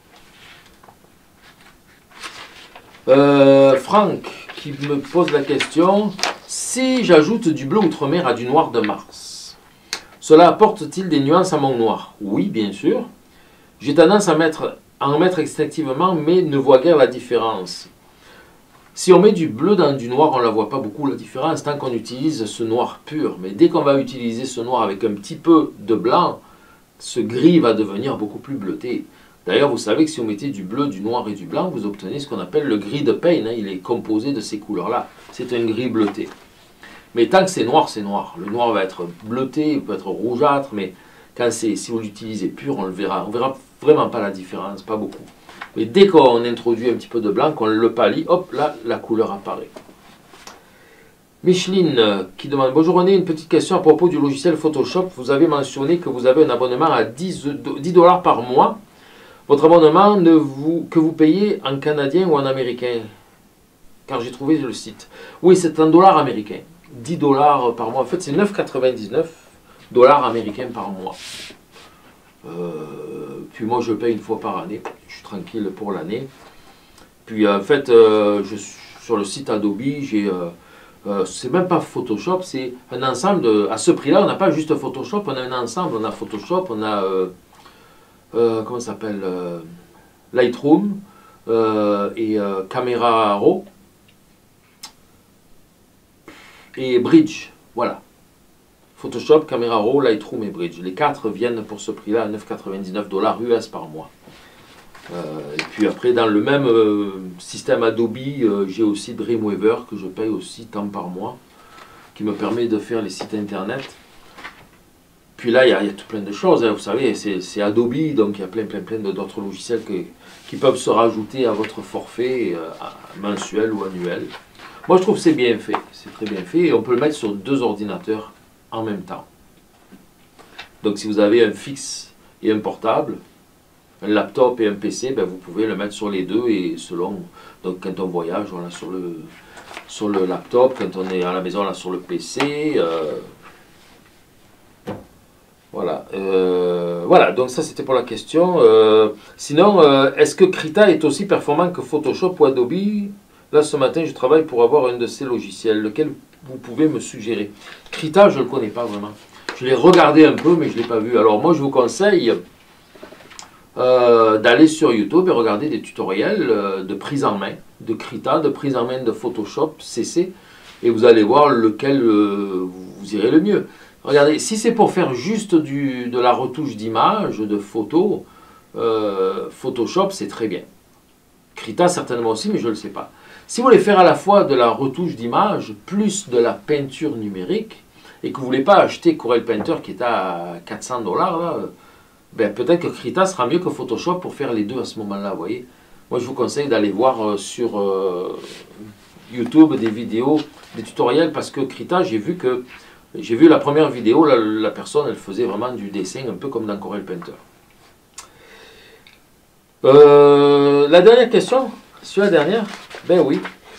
Euh, Franck qui me pose la question, si j'ajoute du bleu outre-mer à du noir de Mars, cela apporte-t-il des nuances à mon noir? Oui, bien sûr. J'ai tendance à, mettre, à en mettre extinctivement, mais ne vois guère la différence. Si on met du bleu dans du noir, on ne la voit pas beaucoup la différence tant qu'on utilise ce noir pur. Mais dès qu'on va utiliser ce noir avec un petit peu de blanc, ce gris va devenir beaucoup plus bleuté. D'ailleurs, vous savez que si vous mettez du bleu, du noir et du blanc, vous obtenez ce qu'on appelle le gris de Payne. Hein. Il est composé de ces couleurs-là. C'est un gris bleuté. Mais tant que c'est noir, c'est noir. Le noir va être bleuté, il peut être rougeâtre, mais quand c'est, si vous l'utilisez pur, on le verra. On ne verra vraiment pas la différence, pas beaucoup. Mais dès qu'on introduit un petit peu de blanc, qu'on le pâlit, hop, là, la couleur apparaît. Micheline euh, qui demande, bonjour René, une petite question à propos du logiciel Photoshop. Vous avez mentionné que vous avez un abonnement à dix dollars par mois. Votre abonnement ne vous, que vous payez en canadien ou en américain? Car j'ai trouvé le site. Oui, c'est en dollars américains. dix dollars par mois. En fait, c'est neuf quatre-vingt-dix-neuf dollars américains par mois. Euh, puis moi, je paye une fois par année. Je suis tranquille pour l'année. Puis en fait, euh, je suis sur le site Adobe, j'ai... Euh, euh, c'est même pas Photoshop, c'est un ensemble de... À ce prix-là, on n'a pas juste Photoshop, on a un ensemble. On a Photoshop, on a... Euh, euh, comment ça s'appelle euh, Lightroom euh, et euh, Camera Raw et Bridge, voilà. Photoshop, Camera Raw, Lightroom et Bridge. Les quatre viennent pour ce prix-là à neuf quatre-vingt-dix-neuf dollars U S par mois. Euh, et puis après, dans le même euh, système Adobe, euh, j'ai aussi Dreamweaver que je paye aussi tant par mois, qui me permet de faire les sites internet. Puis là, il y, y a tout plein de choses, hein, vous savez, c'est Adobe, donc il y a plein, plein, plein d'autres logiciels que, qui peuvent se rajouter à votre forfait euh, mensuel ou annuel. Moi, je trouve que c'est bien fait, c'est très bien fait, et on peut le mettre sur deux ordinateurs en même temps. Donc, si vous avez un fixe et un portable, un laptop et un P C, ben, vous pouvez le mettre sur les deux, et selon, donc quand on voyage, voilà, sur le, sur le laptop, quand on est à la maison là sur le P C. Euh, voilà. Euh, voilà, donc ça c'était pour la question. Euh, sinon, euh, est-ce que Krita est aussi performant que Photoshop ou Adobe? Là, ce matin, je travaille pour avoir un de ces logiciels. Lequel vous pouvez me suggérer? Krita, je ne le connais pas vraiment. Je l'ai regardé un peu, mais je ne l'ai pas vu. Alors moi, je vous conseille euh, d'aller sur YouTube et regarder des tutoriels euh, de prise en main, de Krita, de prise en main de Photoshop, C C, et vous allez voir lequel euh, vous irez le mieux. Regardez, si c'est pour faire juste du, de la retouche d'image, de photos, euh, Photoshop, c'est très bien. Krita, certainement aussi, mais je ne le sais pas. Si vous voulez faire à la fois de la retouche d'image, plus de la peinture numérique, et que vous ne voulez pas acheter Corel Painter qui est à quatre cents dollars, ben peut-être que Krita sera mieux que Photoshop pour faire les deux à ce moment-là, vous voyez. Moi, je vous conseille d'aller voir euh, sur euh, YouTube des vidéos, des tutoriels, parce que Krita, j'ai vu que, j'ai vu la première vidéo, la, la personne, elle faisait vraiment du dessin, un peu comme dans Corel Painter. Euh, la dernière question, c'est la dernière? Ben oui.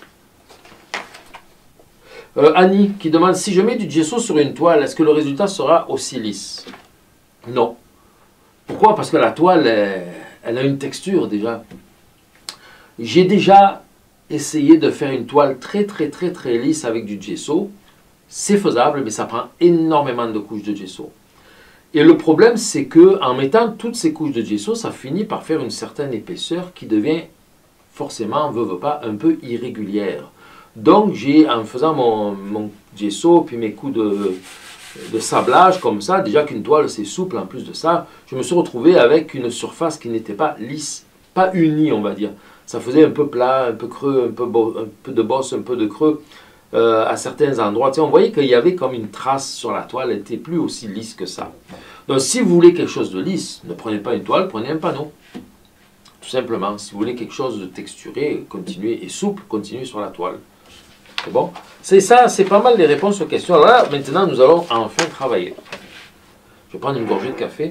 Euh, Annie qui demande, si je mets du gesso sur une toile, est-ce que le résultat sera aussi lisse? Non. Pourquoi? Parce que la toile, elle, elle a une texture déjà. J'ai déjà essayé de faire une toile très très très très lisse avec du gesso. C'est faisable, mais ça prend énormément de couches de gesso. Et le problème, c'est que en mettant toutes ces couches de gesso, ça finit par faire une certaine épaisseur qui devient forcément, veut, veut pas, un peu irrégulière. Donc, j'ai, en faisant mon, mon gesso, puis mes coups de, de sablage comme ça, déjà qu'une toile c'est souple en plus de ça, je me suis retrouvé avec une surface qui n'était pas lisse, pas unie, on va dire. Ça faisait un peu plat, un peu creux, un peu, bo un peu de bosse, un peu de creux euh, à certains endroits. Tu sais, on voyait qu'il y avait comme une trace sur la toile, elle n'était plus aussi lisse que ça. Donc, si vous voulez quelque chose de lisse, ne prenez pas une toile, prenez un panneau. Tout simplement, si vous voulez quelque chose de texturé, continuez, et souple, continuez sur la toile. C'est bon? C'est ça, c'est pas mal les réponses aux questions. Alors là, maintenant, nous allons enfin travailler. Je vais prendre une gorgée de café.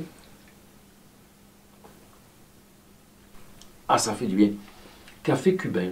Ah, ça fait du bien. Café cubain.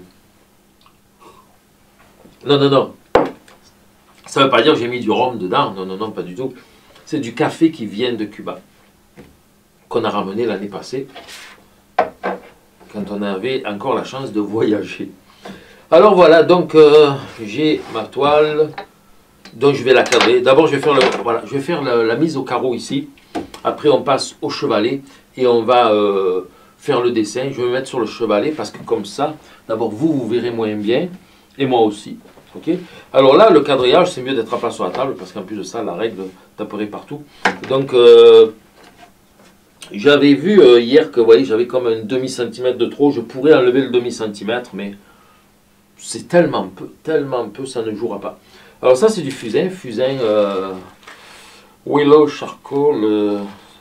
Non, non, non. Ça ne veut pas dire que j'ai mis du rhum dedans. Non, non, non, pas du tout. C'est du café qui vient de Cuba. Qu'on a ramené l'année passée. Quand on avait encore la chance de voyager. Alors voilà, donc euh, j'ai ma toile, donc je vais la cadrer. D'abord je vais faire, le, voilà, je vais faire la, la mise au carreau ici. Après on passe au chevalet et on va euh, faire le dessin. Je vais me mettre sur le chevalet parce que comme ça, d'abord vous, vous verrez moins bien et moi aussi. Okay. Alors là, le quadrillage, c'est mieux d'être à plat sur la table parce qu'en plus de ça, la règle taperait partout. Donc euh, j'avais vu euh, hier que vous voyez, j'avais comme un demi-centimètre de trop. Je pourrais enlever le demi-centimètre, mais c'est tellement peu, tellement peu, ça ne jouera pas. Alors ça, c'est du fusain, fusain euh, Willow Charcoal, euh,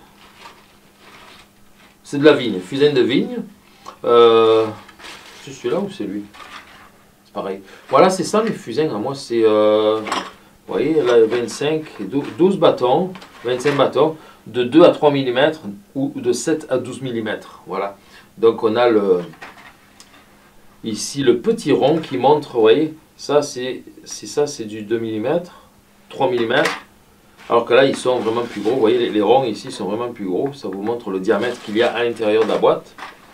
c'est de la vigne, fusain de vigne. Euh, c'est celui-là ou c'est lui? C'est pareil. Voilà, c'est ça mes fusains. Moi, c'est, euh, vous voyez, là, vingt-cinq, douze bâtons, vingt-cinq bâtons, de deux à trois millimètres ou de sept à douze millimètres. Voilà. Donc on a le... Ici, le petit rond qui montre, vous voyez, ça c'est ça, c'est du deux millimètres, trois millimètres. Alors que là, ils sont vraiment plus gros. Vous voyez, les, les ronds ici sont vraiment plus gros. Ça vous montre le diamètre qu'il y a à l'intérieur de la boîte.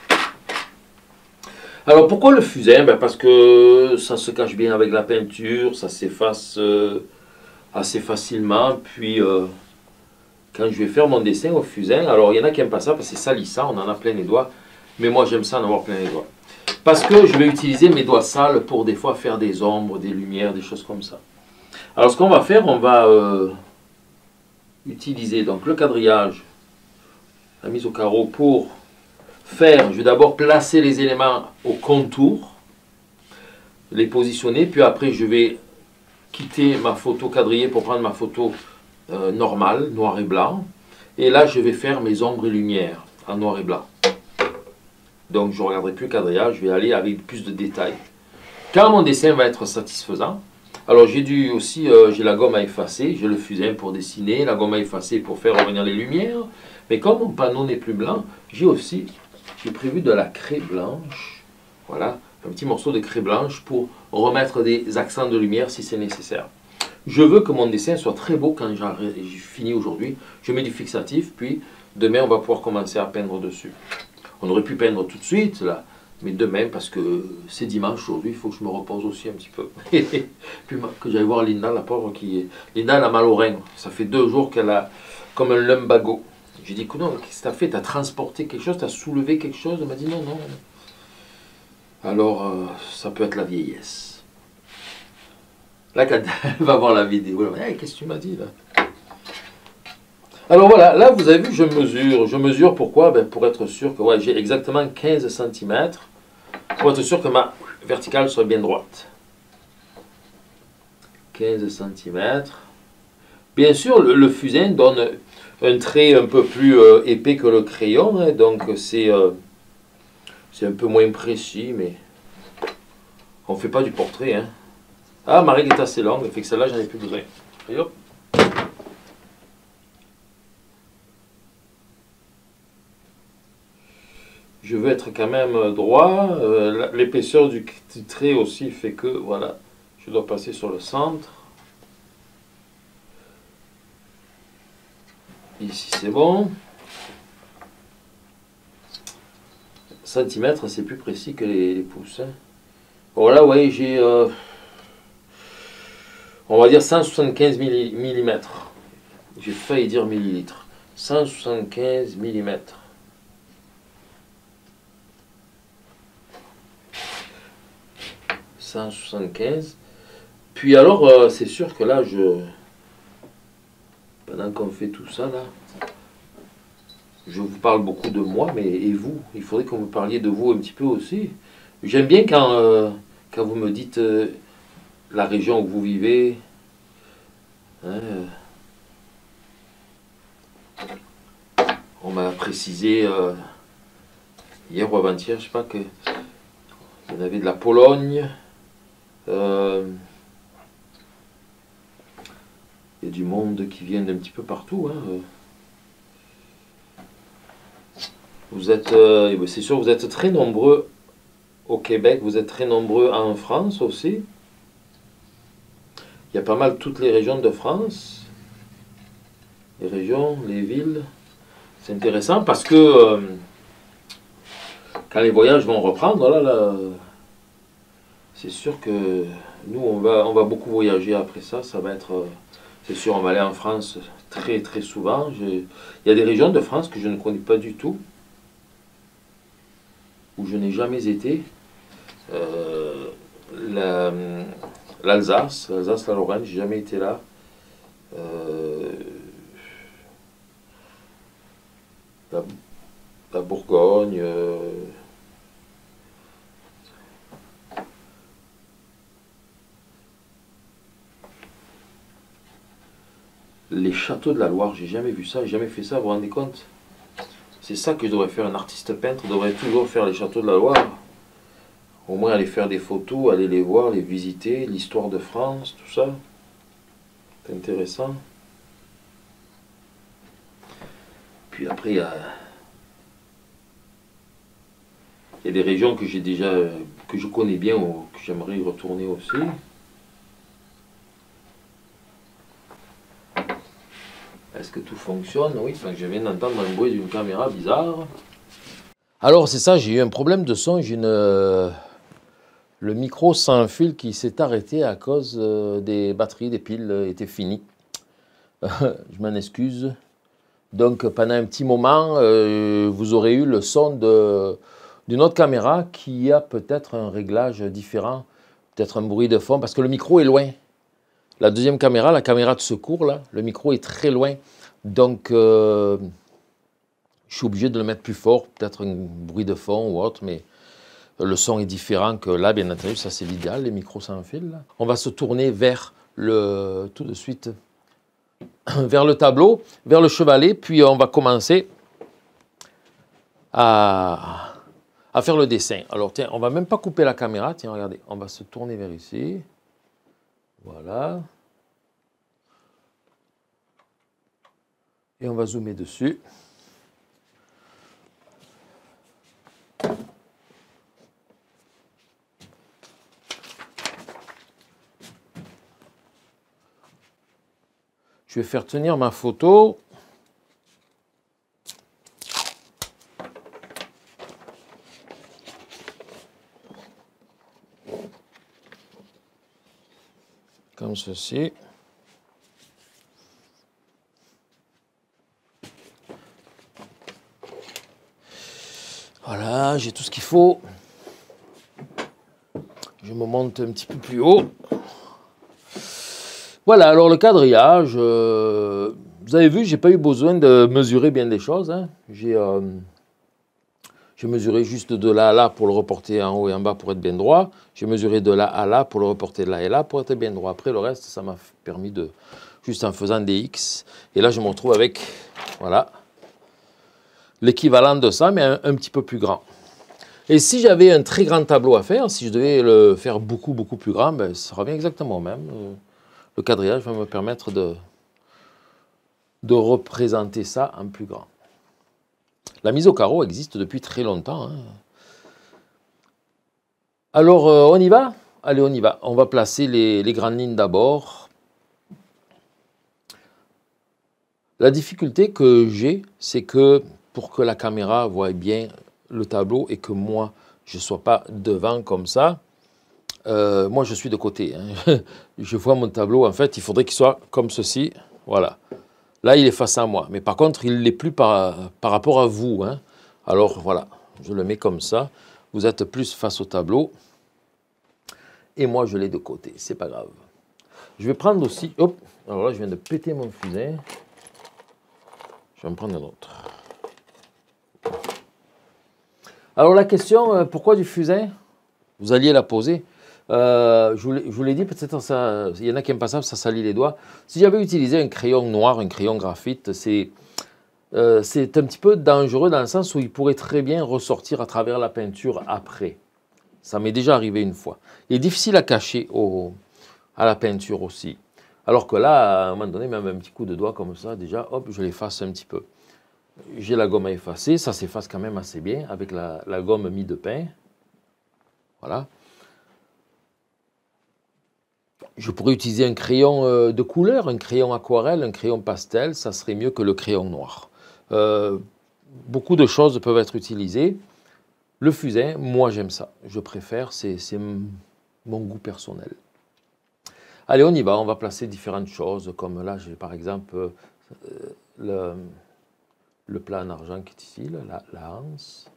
Alors, pourquoi le fusain? Ben parce que ça se cache bien avec la peinture, ça s'efface euh, assez facilement. Puis, euh, quand je vais faire mon dessin au fusain, alors il y en a qui n'aiment pas ça parce que c'est salissant, on en a plein les doigts. Mais moi, j'aime ça en avoir plein les doigts. Parce que je vais utiliser mes doigts sales pour des fois faire des ombres, des lumières, des choses comme ça. Alors ce qu'on va faire, on va euh, utiliser donc le quadrillage, la mise au carreau pour faire, je vais d'abord placer les éléments au contour, les positionner, puis après je vais quitter ma photo quadrillée pour prendre ma photo euh, normale, noir et blanc. Et là je vais faire mes ombres et lumières en noir et blanc. Donc je ne regarderai plus le quadrillage, je vais aller avec plus de détails. Quand mon dessin va être satisfaisant, alors j'ai dû aussi, euh, j'ai la gomme à effacer, j'ai le fusain pour dessiner, la gomme à effacer pour faire revenir les lumières. Mais comme mon panneau n'est plus blanc, j'ai aussi, j'ai prévu de la craie blanche. Voilà, un petit morceau de craie blanche pour remettre des accents de lumière si c'est nécessaire. Je veux que mon dessin soit très beau quand j'ai fini aujourd'hui. Je mets du fixatif, puis demain on va pouvoir commencer à peindre dessus. On aurait pu peindre tout de suite là, mais demain parce que c'est dimanche aujourd'hui, il faut que je me repose aussi un petit peu. Puis que j'aille voir Linda, la pauvre qui est... Linda elle a mal au rein, ça fait deux jours qu'elle a comme un lumbago. J'ai dit, non, qu'est-ce que tu as fait? Tu as transporté quelque chose? Tu as soulevé quelque chose? Elle m'a dit, non, non. Alors, euh, ça peut être la vieillesse. Là, quand elle va voir la vidéo, elle va dire, hey, qu'est-ce que tu m'as dit là? Alors voilà, là, vous avez vu, je mesure. Je mesure pourquoi? Ben, pour être sûr que ouais, j'ai exactement quinze centimètres. Pour être sûr que ma verticale soit bien droite. quinze centimètres. Bien sûr, le, le fusain donne un trait un peu plus euh, épais que le crayon, hein, donc c'est euh, c'est un peu moins précis, mais on ne fait pas du portrait. Hein. Ah, ma règle est assez longue, fait que celle-là, j'en ai plus besoin. Et hop. Je veux être quand même droit. Euh, L'épaisseur du, du trait aussi fait que, voilà, je dois passer sur le centre. Ici, c'est bon. Centimètres, c'est plus précis que les, les pouces. Hein. Bon, là, oui, j'ai, euh, on va dire cent soixante-quinze millimètres. J'ai failli dire millilitres. cent soixante-quinze millimètres. cent soixante-quinze. Puis alors, euh, c'est sûr que là, je... Pendant qu'on fait tout ça, là, je vous parle beaucoup de moi, mais et vous? Il faudrait que vous me parliez de vous un petit peu aussi. J'aime bien quand, euh, quand vous me dites euh, la région où vous vivez. Hein, euh, on m'a précisé euh, hier ou avant-hier, je sais pas, que il y en avait de la Pologne. Euh, il y a du monde qui vient d'un petit peu partout. Hein. Vous êtes, euh, c'est sûr, vous êtes très nombreux au Québec, vous êtes très nombreux en France aussi. Il y a pas mal toutes les régions de France. Les régions, les villes. C'est intéressant parce que euh, quand les voyages vont reprendre, là, là c'est sûr que nous, on va, on va beaucoup voyager après ça. Ça va être, euh, c'est sûr, on va aller en France très très souvent. Je, il y a des régions de France que je ne connais pas du tout, où je n'ai jamais été. Euh, L'Alsace, la, l'Alsace, la Lorraine, j'ai jamais été là. Euh, la, la Bourgogne. Euh, les châteaux de la Loire, j'ai jamais vu ça, j'ai jamais fait ça, vous vous rendez compte? C'est ça que je devrais faire, un artiste peintre devrait toujours faire les châteaux de la Loire. Au moins aller faire des photos, aller les voir, les visiter, l'histoire de France, tout ça. C'est intéressant. Puis après, il y a, il y a des régions que j'ai déjà, que je connais bien ou que j'aimerais y retourner aussi. Est-ce que tout fonctionne? Oui, enfin, je viens d'entendre un bruit d'une caméra bizarre. Alors c'est ça, j'ai eu un problème de son, j'ai une... Le micro sans fil qui s'est arrêté à cause euh, des batteries, des piles euh, étaient finies. Je m'en excuse. Donc pendant un petit moment, euh, vous aurez eu le son d'une autre caméra qui a peut-être un réglage différent, peut-être un bruit de fond, parce que le micro est loin. La deuxième caméra, la caméra de secours, là, le micro est très loin. Donc euh, je suis obligé de le mettre plus fort, peut-être un bruit de fond ou autre, mais... Le son est différent que là, bien entendu, ça c'est l'idéal, les micros sans fil. Là. On va se tourner vers le, tout de suite, vers le tableau, vers le chevalet, puis on va commencer à, à faire le dessin. Alors tiens, on va même pas couper la caméra, tiens, regardez, on va se tourner vers ici. Voilà. Et on va zoomer dessus. Je vais faire tenir ma photo. Comme ceci. Voilà, j'ai tout ce qu'il faut. Je me monte un petit peu plus haut. Voilà, alors le quadrillage, euh, vous avez vu, j'ai pas eu besoin de mesurer bien des choses. Hein. J'ai euh, mesuré juste de là à là pour le reporter en haut et en bas pour être bien droit. J'ai mesuré de là à là pour le reporter de là et là pour être bien droit. Après, le reste, ça m'a permis de, juste en faisant des X. Et là, je me retrouve avec, voilà, l'équivalent de ça, mais un, un petit peu plus grand. Et si j'avais un très grand tableau à faire, si je devais le faire beaucoup, beaucoup plus grand, ben, ça revient exactement au même. Le quadrillage va me permettre de, de représenter ça en plus grand. La mise au carreau existe depuis très longtemps. Hein. Alors, euh, on y va? Allez, on y va. On va placer les, les grandes lignes d'abord. La difficulté que j'ai, c'est que pour que la caméra voie bien le tableau et que moi, je ne sois pas devant comme ça, euh, moi, je suis de côté. Hein. Je vois mon tableau, en fait, il faudrait qu'il soit comme ceci. Voilà. Là, il est face à moi. Mais par contre, il ne l'est plus par, par rapport à vous. Hein. Alors, voilà. Je le mets comme ça. Vous êtes plus face au tableau. Et moi, je l'ai de côté. C'est pas grave. Je vais prendre aussi... Hop. Alors là, je viens de péter mon fusain. Je vais en prendre un autre. Alors, la question, pourquoi du fusain? Vous alliez la poser. Euh, je vous l'ai dit, peut-être ça, il y en a qui n'aiment pas ça, ça salit les doigts. Si j'avais utilisé un crayon noir, un crayon graphite, c'est euh, c'est un petit peu dangereux dans le sens où il pourrait très bien ressortir à travers la peinture après. Ça m'est déjà arrivé une fois. Il est difficile à cacher au, à la peinture aussi. Alors que là, à un moment donné, même un petit coup de doigt comme ça, déjà, hop, je l'efface un petit peu. J'ai la gomme à effacer, ça s'efface quand même assez bien avec la, la gomme mie de pain. Voilà. Je pourrais utiliser un crayon de couleur, un crayon aquarelle, un crayon pastel, ça serait mieux que le crayon noir. Euh, beaucoup de choses peuvent être utilisées. Le fusain, moi j'aime ça, je préfère, c'est mon goût personnel. Allez, on y va, on va placer différentes choses, comme là j'ai par exemple euh, le, le plat en argent qui est ici, la, la hanse.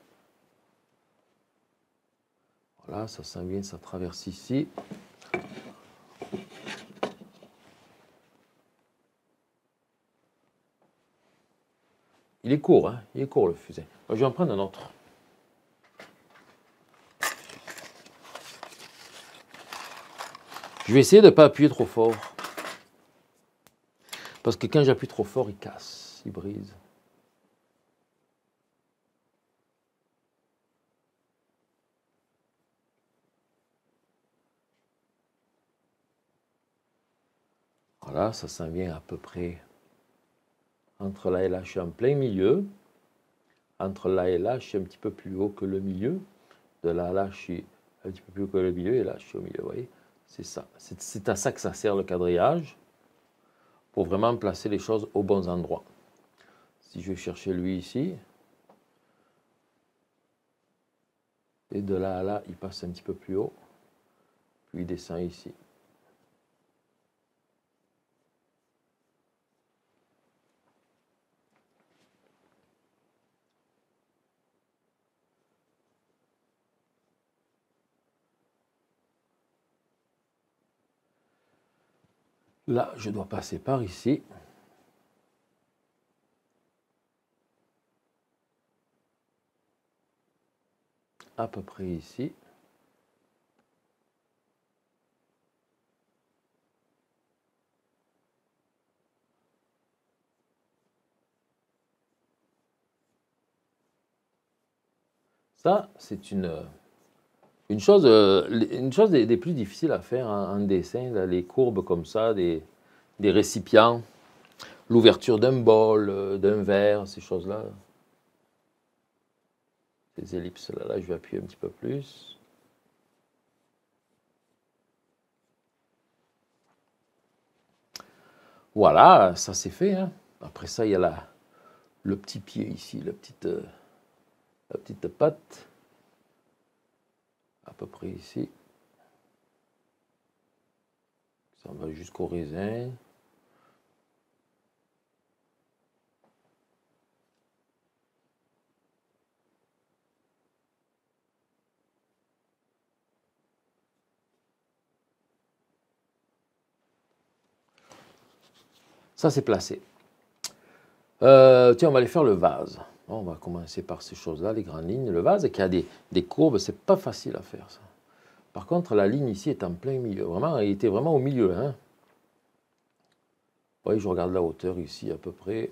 Voilà, ça s'en vient, ça traverse ici. Il est court, hein, il est court le fusain. Je vais en prendre un autre. Je vais essayer de ne pas appuyer trop fort. Parce que quand j'appuie trop fort, il casse, il brise. Voilà, ça s'en vient à peu près entre là et là, je suis en plein milieu. Entre là et là, je suis un petit peu plus haut que le milieu. De là à là, je suis un petit peu plus haut que le milieu. Et là, je suis au milieu, vous voyez. C'est ça. C'est à ça que ça sert le quadrillage. Pour vraiment placer les choses aux bons endroits. Si je vais chercher lui ici. Et de là à là, il passe un petit peu plus haut. Puis il descend ici. Là, je dois passer par ici. À peu près ici. Ça, c'est une, une chose, une chose des, des plus difficiles à faire en, en dessin, là, les courbes comme ça, des, des récipients, l'ouverture d'un bol, d'un verre, ces choses-là. Ces ellipses-là, là, je vais appuyer un petit peu plus. Voilà, ça c'est fait. Hein. Après ça, il y a la, le petit pied ici, la petite, euh, la petite patte. À peu près ici. Ça va jusqu'au raisin. Ça, c'est placé. Euh, tiens, on va aller faire le vase. On va commencer par ces choses-là, les grandes lignes. Le vase qui a des, des courbes, c'est pas facile à faire, ça. Par contre, la ligne ici est en plein milieu. Vraiment, elle était vraiment au milieu. Hein. Vous voyez, je regarde la hauteur ici, à peu près.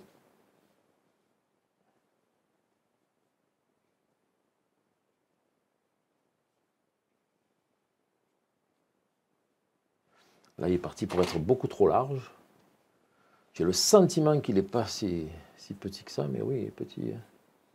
Là, il est parti pour être beaucoup trop large. J'ai le sentiment qu'il n'est pas si, si petit que ça, mais oui, il est petit. Hein.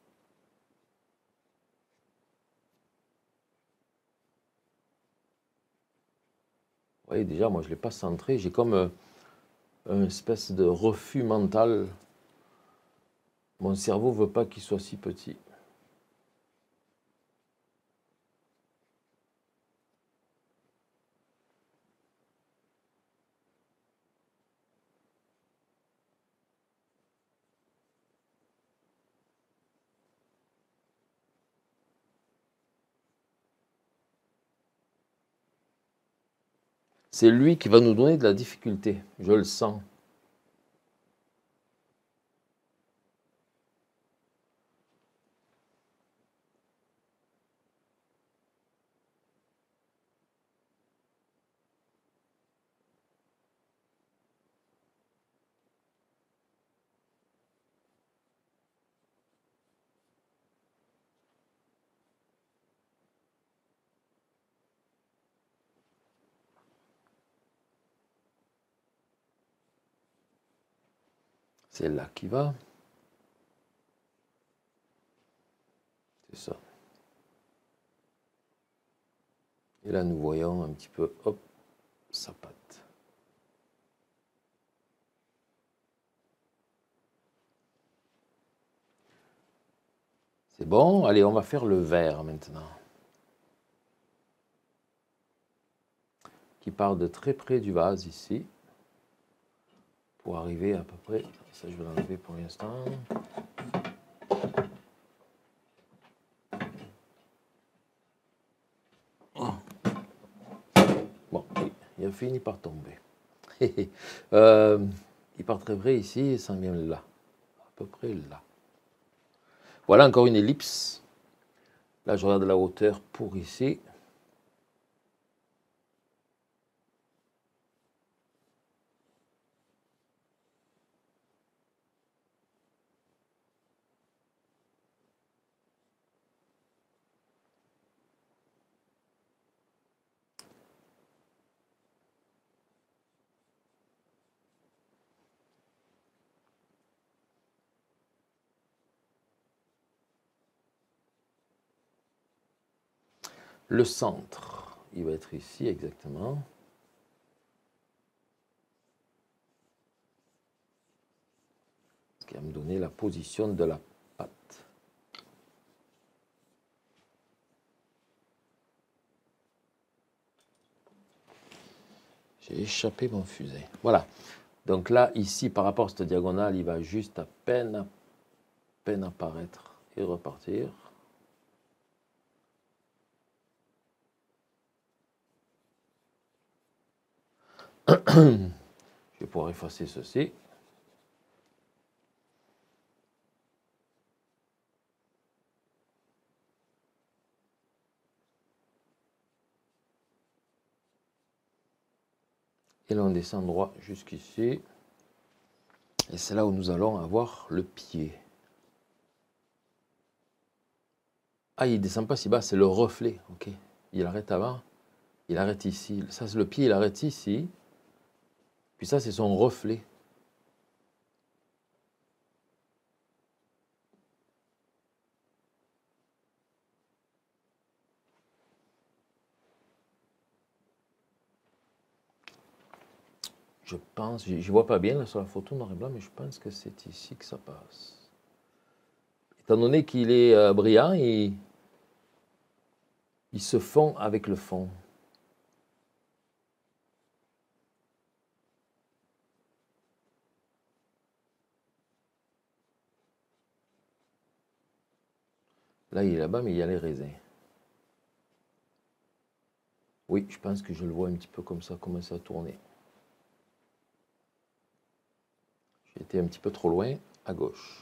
Vous voyez, déjà, moi, je ne l'ai pas centré. J'ai comme euh, une espèce de refus mental. Mon cerveau ne veut pas qu'il soit si petit. C'est lui qui va nous donner de la difficulté. Je le sens. C'est là qui va. C'est ça. Et là, nous voyons un petit peu, hop, sa patte. C'est bon. Allez, on va faire le vert maintenant. Qui part de très près du vase ici. Pour arriver à peu près. Ça, je vais l'enlever pour l'instant. Bon, il a fini par tomber. euh, il part très près ici et ça vient là. À peu près là. Voilà encore une ellipse. Là, je regarde la hauteur pour ici. Le centre, il va être ici exactement. Ce qui va me donner la position de la patte. J'ai échappé mon fusil. Voilà. Donc là, ici, par rapport à cette diagonale, il va juste à peine, à peine apparaître et repartir. Je vais pouvoir effacer ceci. Et là, on descend droit jusqu'ici. Et c'est là où nous allons avoir le pied. Ah, il ne descend pas si bas, c'est le reflet. Ok. Il arrête avant. Il arrête ici. Ça, c'est le pied, il arrête ici. Puis ça, c'est son reflet. Je pense, je ne vois pas bien là sur la photo noir et blanc, mais je pense que c'est ici que ça passe. Étant donné qu'il est euh, brillant, il, il se fond avec le fond. Là, il est là-bas, mais il y a les raisins. Oui, je pense que je le vois un petit peu comme ça, commencer à tourner. J'ai été un petit peu trop loin, à gauche.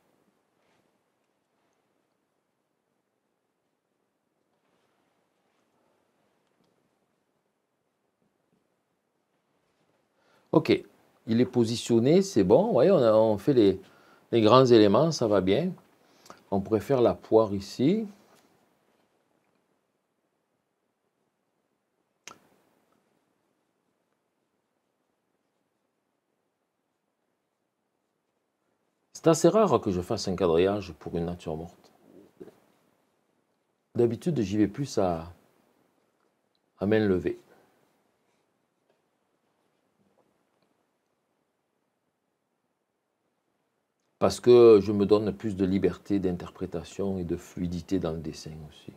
Ok, il est positionné, c'est bon. Vous voyez, on, a, on fait les, les grands éléments, ça va bien. On pourrait faire la poire ici. C'est assez rare que je fasse un quadrillage pour une nature morte. D'habitude, j'y vais plus à, à main levée. Parce que je me donne plus de liberté d'interprétation et de fluidité dans le dessin aussi.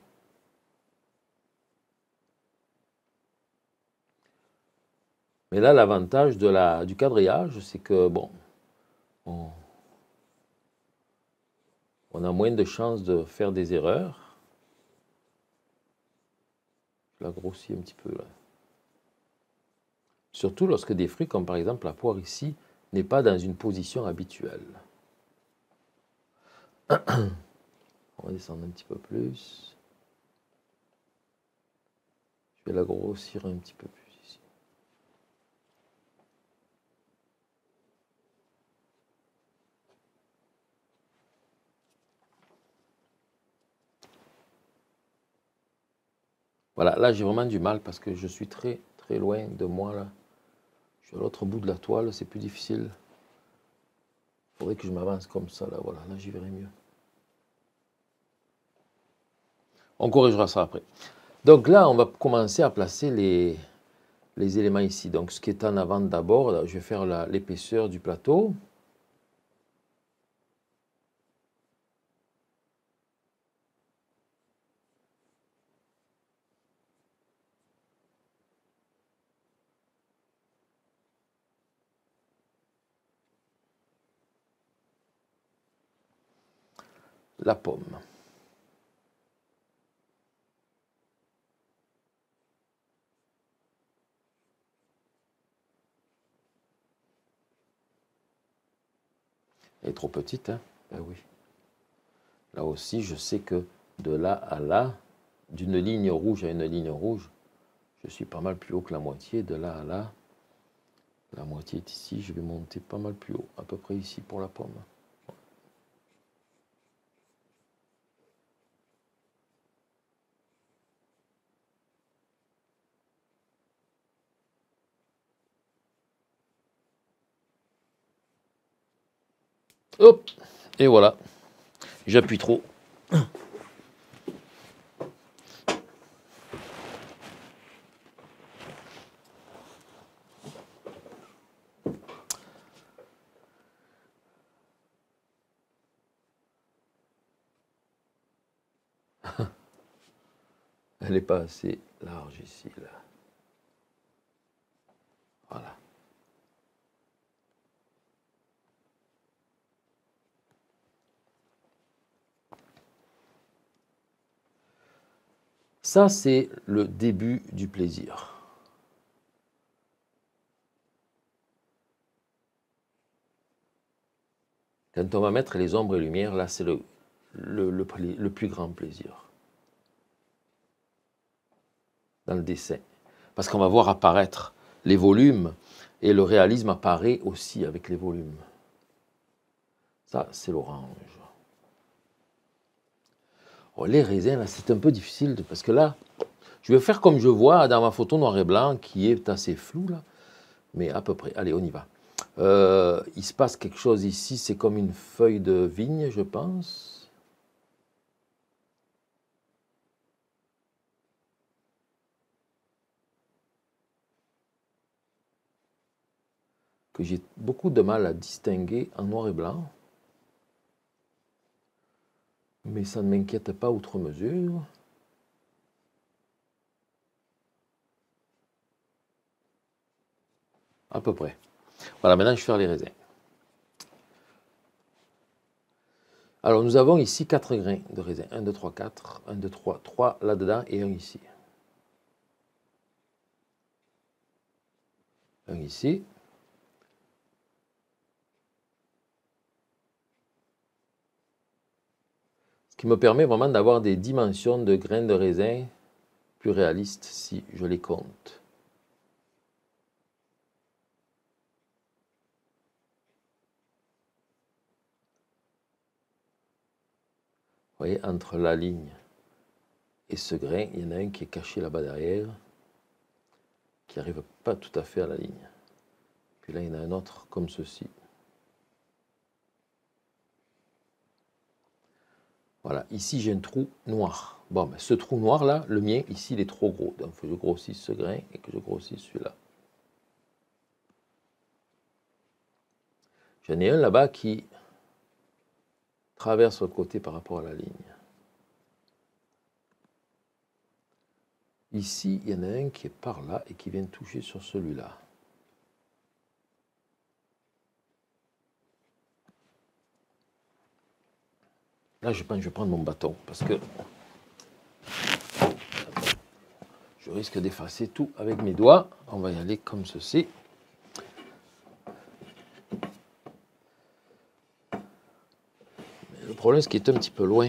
Mais là, l'avantage de la, du quadrillage, c'est que, bon, on, on a moins de chances de faire des erreurs. Je la grossis un petit peu là. Surtout lorsque des fruits, comme par exemple la poire ici, n'est pas dans une position habituelle. On va descendre un petit peu plus. Je vais la grossir un petit peu plus ici. Voilà, là j'ai vraiment du mal parce que je suis très très loin de moi là. Je suis à l'autre bout de la toile, c'est plus difficile. Il faudrait que je m'avance comme ça là, voilà, là j'y verrai mieux. On corrigera ça après. Donc là, on va commencer à placer les, les éléments ici. Donc ce qui est en avant d'abord, je vais faire l'épaisseur du plateau. La pomme. Elle est trop petite, hein? Ben oui. Là aussi, je sais que de là à là, d'une ligne rouge à une ligne rouge, je suis pas mal plus haut que la moitié. De là à là, la moitié est ici, je vais monter pas mal plus haut, à peu près ici pour la pomme. Hop! Et voilà. J'appuie trop. Elle n'est pas assez large ici, là. Voilà. Ça, c'est le début du plaisir. Quand on va mettre les ombres et lumières, là, c'est le, le, le, le plus grand plaisir dans le dessin. Parce qu'on va voir apparaître les volumes et le réalisme apparaît aussi avec les volumes. Ça, c'est l'orange. Oh, les raisins, là, c'est un peu difficile de, parce que là, je vais faire comme je vois dans ma photo noir et blanc qui est assez floue, là, mais à peu près. Allez, on y va. Euh, il se passe quelque chose ici, c'est comme une feuille de vigne, je pense. que j'ai beaucoup de mal à distinguer en noir et blanc. Mais ça ne m'inquiète pas outre mesure. À peu près. Voilà, maintenant je vais faire les raisins. Alors nous avons ici quatre grains de raisin. un, deux, trois, quatre. un, deux, trois, trois là-dedans et un ici. Un ici. Ce qui me permet vraiment d'avoir des dimensions de grains de raisin plus réalistes si je les compte. Vous voyez, entre la ligne et ce grain, il y en a un qui est caché là-bas derrière, qui n'arrive pas tout à fait à la ligne. Puis là, il y en a un autre comme ceci. Voilà, ici j'ai un trou noir. Bon, mais ce trou noir-là, le mien, ici, il est trop gros. Donc, il faut que je grossisse ce grain et que je grossisse celui-là. J'en ai un là-bas qui traverse le côté par rapport à la ligne. Ici, il y en a un qui est par là et qui vient toucher sur celui-là. Là, je pense que je vais prendre mon bâton parce que je risque d'effacer tout avec mes doigts. On va y aller comme ceci. Mais le problème, c'est qu'il est un petit peu loin.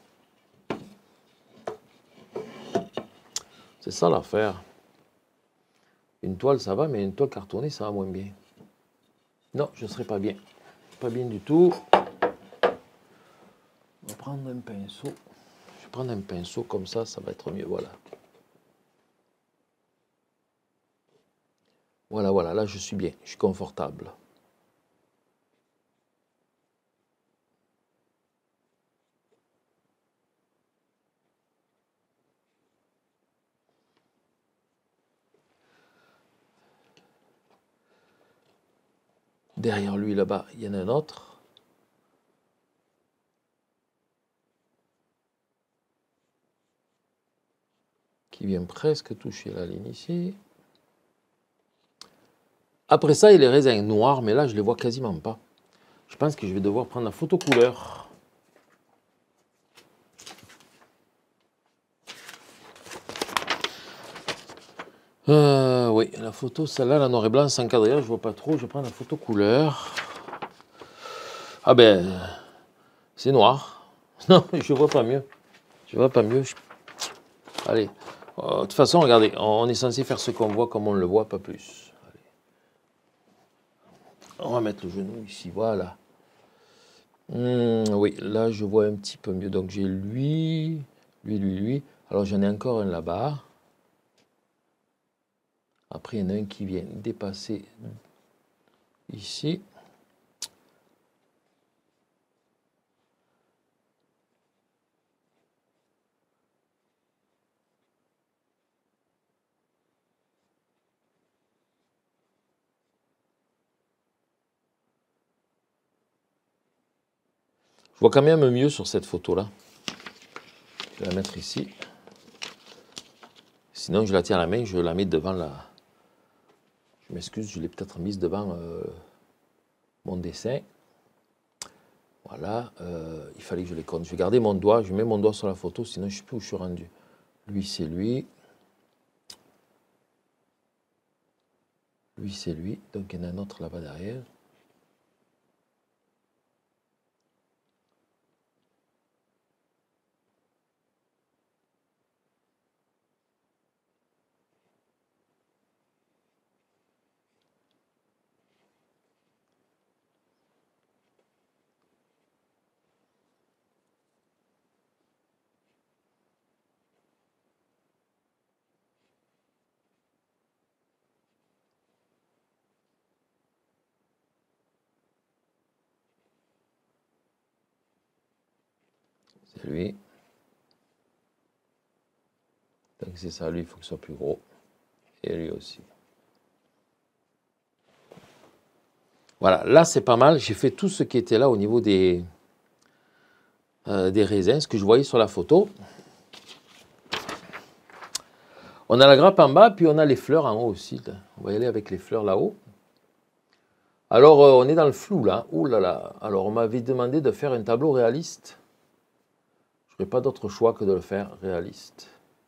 C'est ça l'affaire. Une toile, ça va, mais une toile cartonnée, ça va moins bien. Non, je ne serai pas bien. Pas bien du tout. On va prendre un pinceau. Je vais prendre un pinceau comme ça, ça va être mieux. Voilà. Voilà, voilà, là je suis bien, je suis confortable. Derrière lui, là-bas, il y en a un autre. Qui vient presque toucher la ligne ici. Après ça, il y a les raisins noirs, mais là, je ne les vois quasiment pas. Je pense que je vais devoir prendre la photo couleur. Euh, oui, la photo, celle-là, la noir et blanc, sans cadre, je ne vois pas trop. Je vais prendre la photo couleur. Ah ben, c'est noir. Non, je ne vois pas mieux. Je ne vois pas mieux. Je... Allez. Euh, de toute façon, regardez, on est censé faire ce qu'on voit comme on le voit, pas plus. Allez. On va mettre le genou ici, voilà. Hum, oui, là, je vois un petit peu mieux. Donc, j'ai lui, lui, lui, lui. Alors, j'en ai encore un là-bas. Après, il y en a un qui vient dépasser ici. Je vois quand même mieux sur cette photo-là. Je vais la mettre ici. Sinon, je la tiens à la main, je la mets devant la... Je m'excuse, je l'ai peut-être mise devant euh, mon dessin. Voilà, euh, il fallait que je les compte. Je vais garder mon doigt, je mets mon doigt sur la photo, sinon je ne sais plus où je suis rendu. Lui, c'est lui. Lui, c'est lui. Donc, il y en a un autre là-bas derrière. C'est lui. Donc, c'est ça, lui, il faut qu'il soit plus gros. Et lui aussi. Voilà, là c'est pas mal. J'ai fait tout ce qui était là au niveau des, euh, des raisins, ce que je voyais sur la photo. On a la grappe en bas, puis on a les fleurs en haut aussi. Là. On va y aller avec les fleurs là-haut. Alors, euh, on est dans le flou là. Ouh là là. Alors, on m'avait demandé de faire un tableau réaliste. Je n'aurais pas d'autre choix que de le faire réaliste.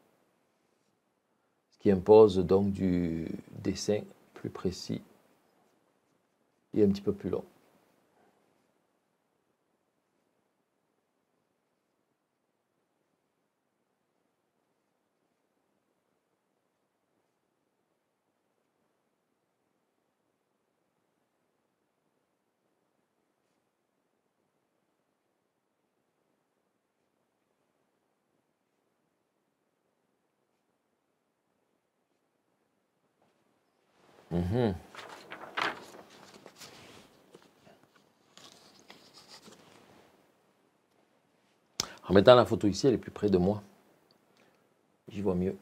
Ce qui impose donc du dessin plus précis et un petit peu plus long. Mmh. En mettant la photo ici, elle est plus près de moi. J'y vois mieux.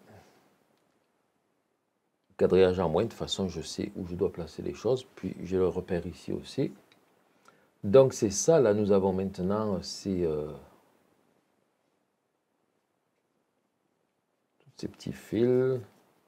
Quadrillage en moins, de toute façon, je sais où je dois placer les choses. Puis, j'ai le repère ici aussi. Donc, c'est ça. Là, nous avons maintenant ces, euh, ces petits fils.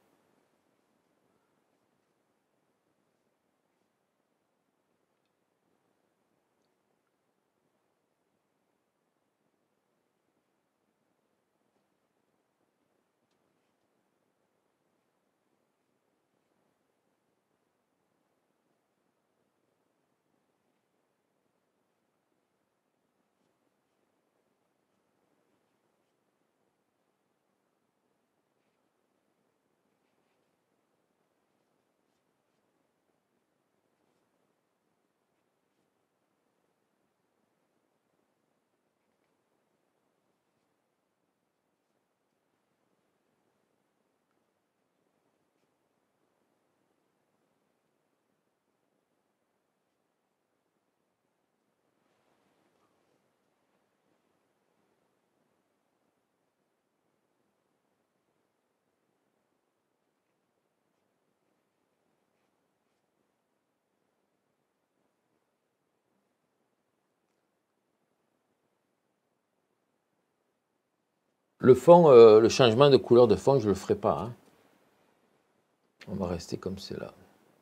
Le fond, euh, le changement de couleur de fond, je ne le ferai pas. Hein. On va rester comme c'est là.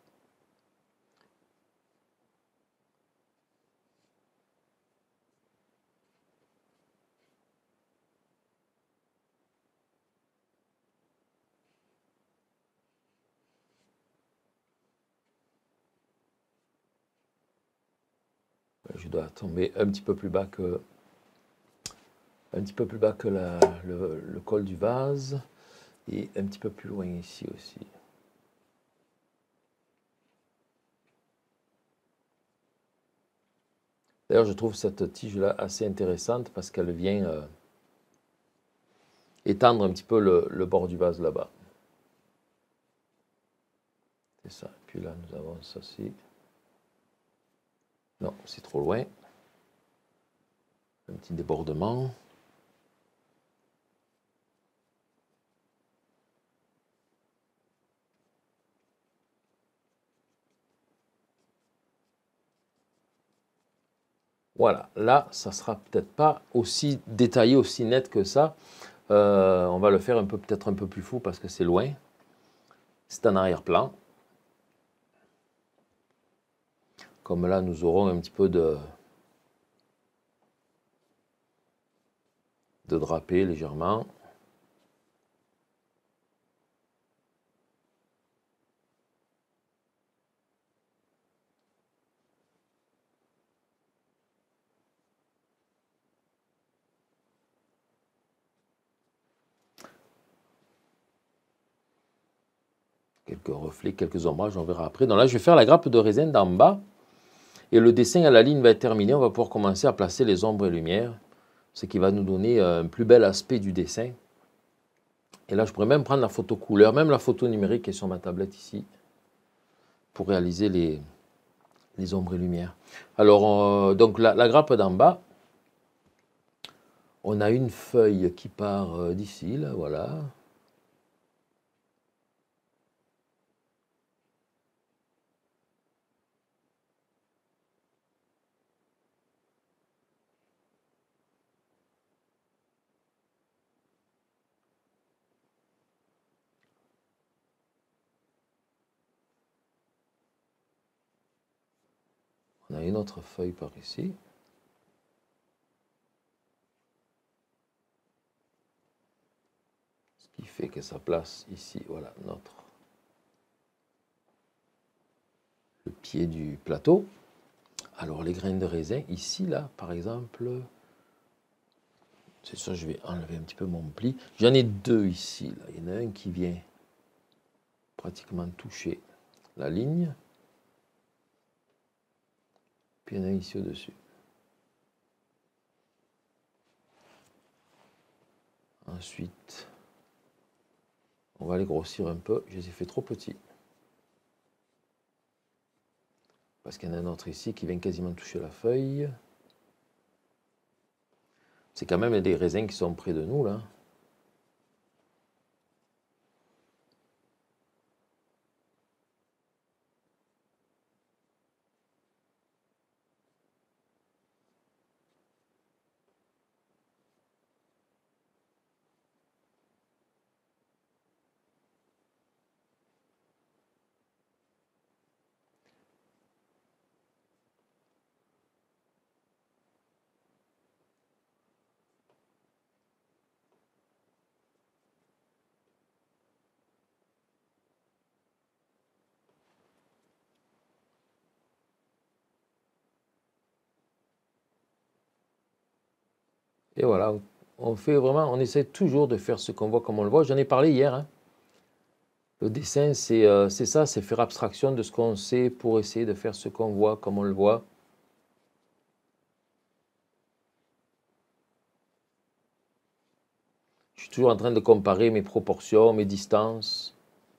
Je dois tomber un petit peu plus bas que, un petit peu plus bas que la, le, le col du vase et un petit peu plus loin ici aussi. D'ailleurs, je trouve cette tige-là assez intéressante parce qu'elle vient euh, étendre un petit peu le, le bord du vase là-bas. C'est ça. Et puis là, nous avons ceci. Non, c'est trop loin. Un petit débordement. Voilà, là, ça sera peut-être pas aussi détaillé, aussi net que ça. Euh, on va le faire un peu, peut-être un peu plus fou parce que c'est loin. C'est un arrière-plan. Comme là, nous aurons un petit peu de, de drapé légèrement. Quelques reflets, quelques ombrages, on verra après. Donc là, je vais faire la grappe de raisin d'en bas. Et le dessin à la ligne va être terminé. On va pouvoir commencer à placer les ombres et lumières. Ce qui va nous donner un plus bel aspect du dessin. Et là, je pourrais même prendre la photo couleur, même la photo numérique qui est sur ma tablette ici, pour réaliser les, les ombres et lumières. Alors, euh, donc la, la grappe d'en bas, on a une feuille qui part euh, d'ici, là, voilà. On a une autre feuille par ici. Ce qui fait que ça place ici, voilà, notre le pied du plateau. Alors les graines de raisin, ici, là, par exemple, c'est ça, je vais enlever un petit peu mon pli. J'en ai deux ici, là. Il y en a un qui vient pratiquement toucher la ligne. Puis il y en a un ici au-dessus. Ensuite, on va les grossir un peu. Je les ai fait trop petits. Parce qu'il y en a un autre ici qui vient quasiment toucher la feuille. C'est quand même des raisins qui sont près de nous, là. Et voilà, on fait vraiment, on essaie toujours de faire ce qu'on voit comme on le voit. J'en ai parlé hier, hein. Le dessin, c'est euh, c'est ça, c'est faire abstraction de ce qu'on sait pour essayer de faire ce qu'on voit comme on le voit. Je suis toujours en train de comparer mes proportions, mes distances.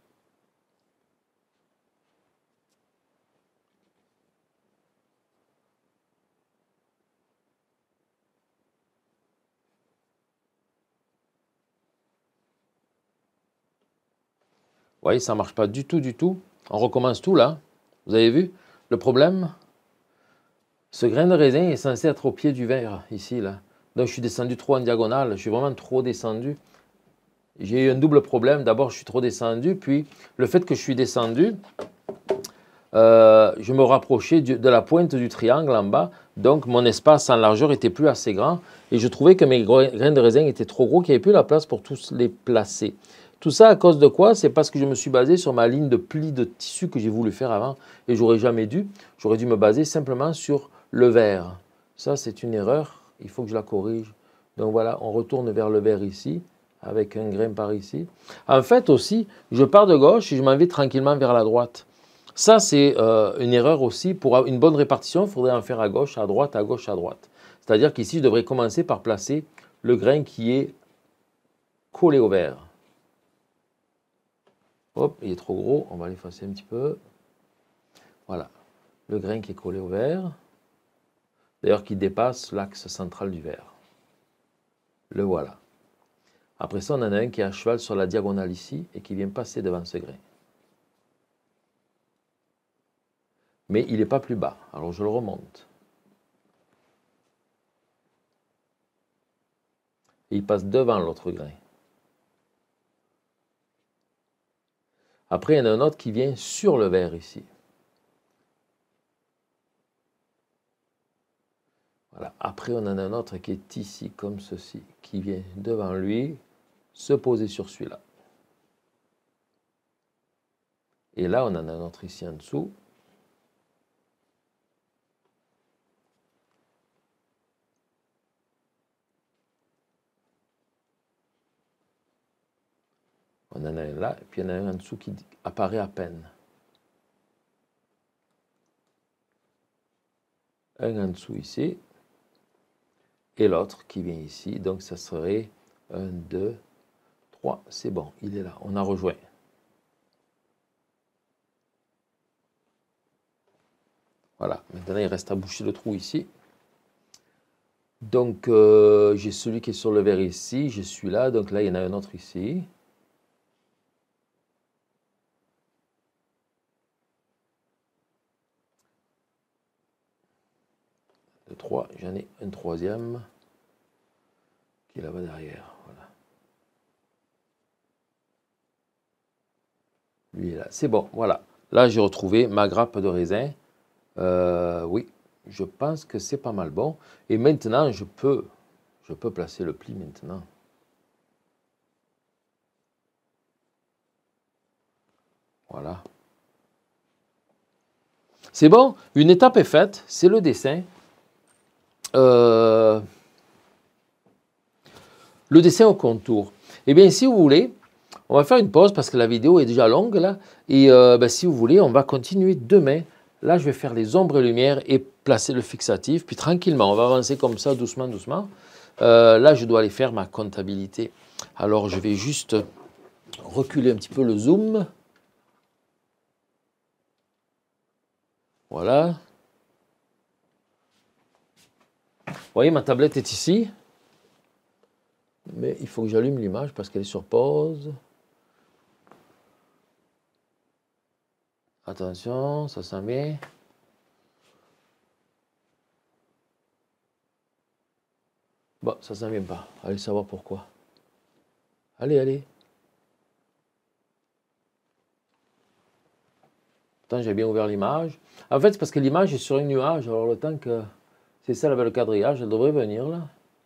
Vous voyez, ça ne marche pas du tout, du tout. On recommence tout là. Vous avez vu? Le problème, ce grain de raisin est censé être au pied du verre, ici, là. Donc je suis descendu trop en diagonale, je suis vraiment trop descendu. J'ai eu un double problème. D'abord, je suis trop descendu, puis le fait que je suis descendu, euh, je me rapprochais du, de la pointe du triangle en bas. Donc mon espace en largeur était plus assez grand. Et je trouvais que mes grains de raisin étaient trop gros, qu'il n'y avait plus la place pour tous les placer. Tout ça à cause de quoi? C'est parce que je me suis basé sur ma ligne de pli de tissu que j'ai voulu faire avant. Et j'aurais jamais dû. J'aurais dû me baser simplement sur le vert. Ça, c'est une erreur. Il faut que je la corrige. Donc voilà, on retourne vers le vert ici, avec un grain par ici. En fait aussi, je pars de gauche et je m'en vais tranquillement vers la droite. Ça, c'est euh, une erreur aussi. Pour une bonne répartition, il faudrait en faire à gauche, à droite, à gauche, à droite. C'est-à-dire qu'ici, je devrais commencer par placer le grain qui est collé au vert. Hop, il est trop gros, on va l'effacer un petit peu. Voilà, le grain qui est collé au vert. D'ailleurs, qui dépasse l'axe central du vert. Le voilà. Après ça, on en a un qui est à cheval sur la diagonale ici et qui vient passer devant ce grain. Mais il n'est pas plus bas, alors je le remonte. Et il passe devant l'autre grain. Après, il y en a un autre qui vient sur le vert ici. Voilà. Après, on en a un autre qui est ici, comme ceci, qui vient devant lui, se poser sur celui-là. Et là, on en a un autre ici en dessous. On en a un là, et puis il y en a un en dessous qui apparaît à peine. Un en dessous ici, et l'autre qui vient ici. Donc ça serait un, deux, trois. C'est bon, il est là, on a rejoint. Voilà, maintenant il reste à boucher le trou ici. Donc euh, j'ai celui qui est sur le vert ici, je suis là, donc là il y en a un autre ici. Le trois, j'en ai un troisième qui est là-bas derrière. Voilà. Lui est là, c'est bon, voilà. Là j'ai retrouvé ma grappe de raisin. Euh, oui, je pense que c'est pas mal bon. Et maintenant, je peux, je peux placer le pli maintenant. Voilà. C'est bon, une étape est faite, c'est le dessin. Euh, le dessin au contour. Eh bien, si vous voulez, on va faire une pause parce que la vidéo est déjà longue là. Et euh, ben, si vous voulez, on va continuer demain. Là, je vais faire les ombres et lumières et placer le fixatif. Puis tranquillement, on va avancer comme ça, doucement, doucement. Euh, là, je dois aller faire ma comptabilité. Alors, je vais juste reculer un petit peu le zoom. Voilà. Vous voyez, ma tablette est ici. Mais il faut que j'allume l'image parce qu'elle est sur pause. Attention, ça s'en vient. Bon, ça s'en vient pas. Allez savoir pourquoi. Allez, allez. Attends, j'ai bien ouvert l'image. En fait, c'est parce que l'image est sur un nuage. Alors, le temps que c'est ça avec le quadrillage, elle devrait venir là.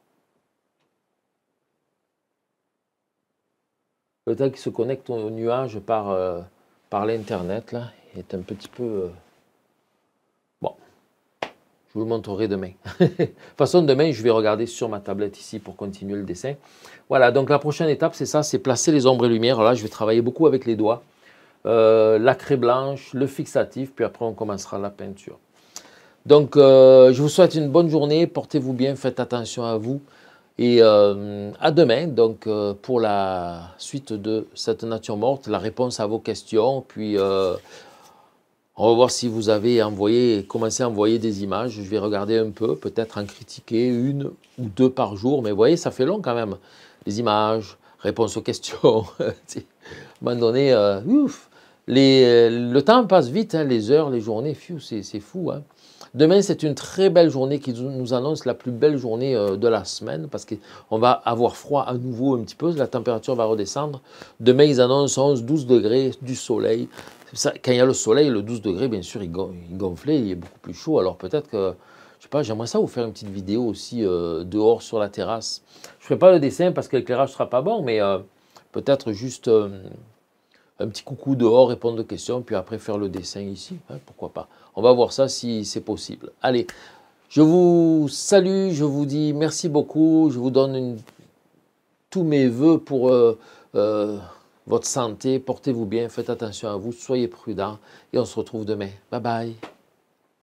Le temps qu'il se connecte au nuage par, euh, par l'Internet, là, est un petit peu... Euh... Bon, je vous le montrerai demain. De toute façon, demain, je vais regarder sur ma tablette ici pour continuer le dessin. Voilà, donc la prochaine étape, c'est ça, c'est placer les ombres et lumières. Là, je vais travailler beaucoup avec les doigts. Euh, la craie blanche, le fixatif, puis après, on commencera la peinture. Donc, euh, je vous souhaite une bonne journée. Portez-vous bien, faites attention à vous. Et euh, à demain, donc, euh, pour la suite de cette nature morte, la réponse à vos questions. Puis, euh, on va voir si vous avez envoyé, commencé à envoyer des images. Je vais regarder un peu, peut-être en critiquer une ou deux par jour. Mais vous voyez, ça fait long quand même. Les images, réponses aux questions. À un moment donné, euh, ouf, les, le temps passe vite, hein, les heures, les journées, c'est fou, hein. Demain, c'est une très belle journée qui nous annonce la plus belle journée de la semaine parce qu'on va avoir froid à nouveau un petit peu, la température va redescendre. Demain, ils annoncent onze douze degrés, du soleil. Ça, quand il y a le soleil, le douze degrés, bien sûr, il gonflait, il est beaucoup plus chaud. Alors peut-être que, je sais pas, j'aimerais ça vous faire une petite vidéo aussi euh, dehors sur la terrasse. Je ne ferai pas le dessin parce que l'éclairage ne sera pas bon, mais euh, peut-être juste... Euh, un petit coucou dehors, répondre aux questions, puis après faire le dessin ici, hein, pourquoi pas. On va voir ça si c'est possible. Allez, je vous salue, je vous dis merci beaucoup, je vous donne une... tous mes voeux pour euh, euh, votre santé, portez-vous bien, faites attention à vous, soyez prudents, et on se retrouve demain. Bye bye.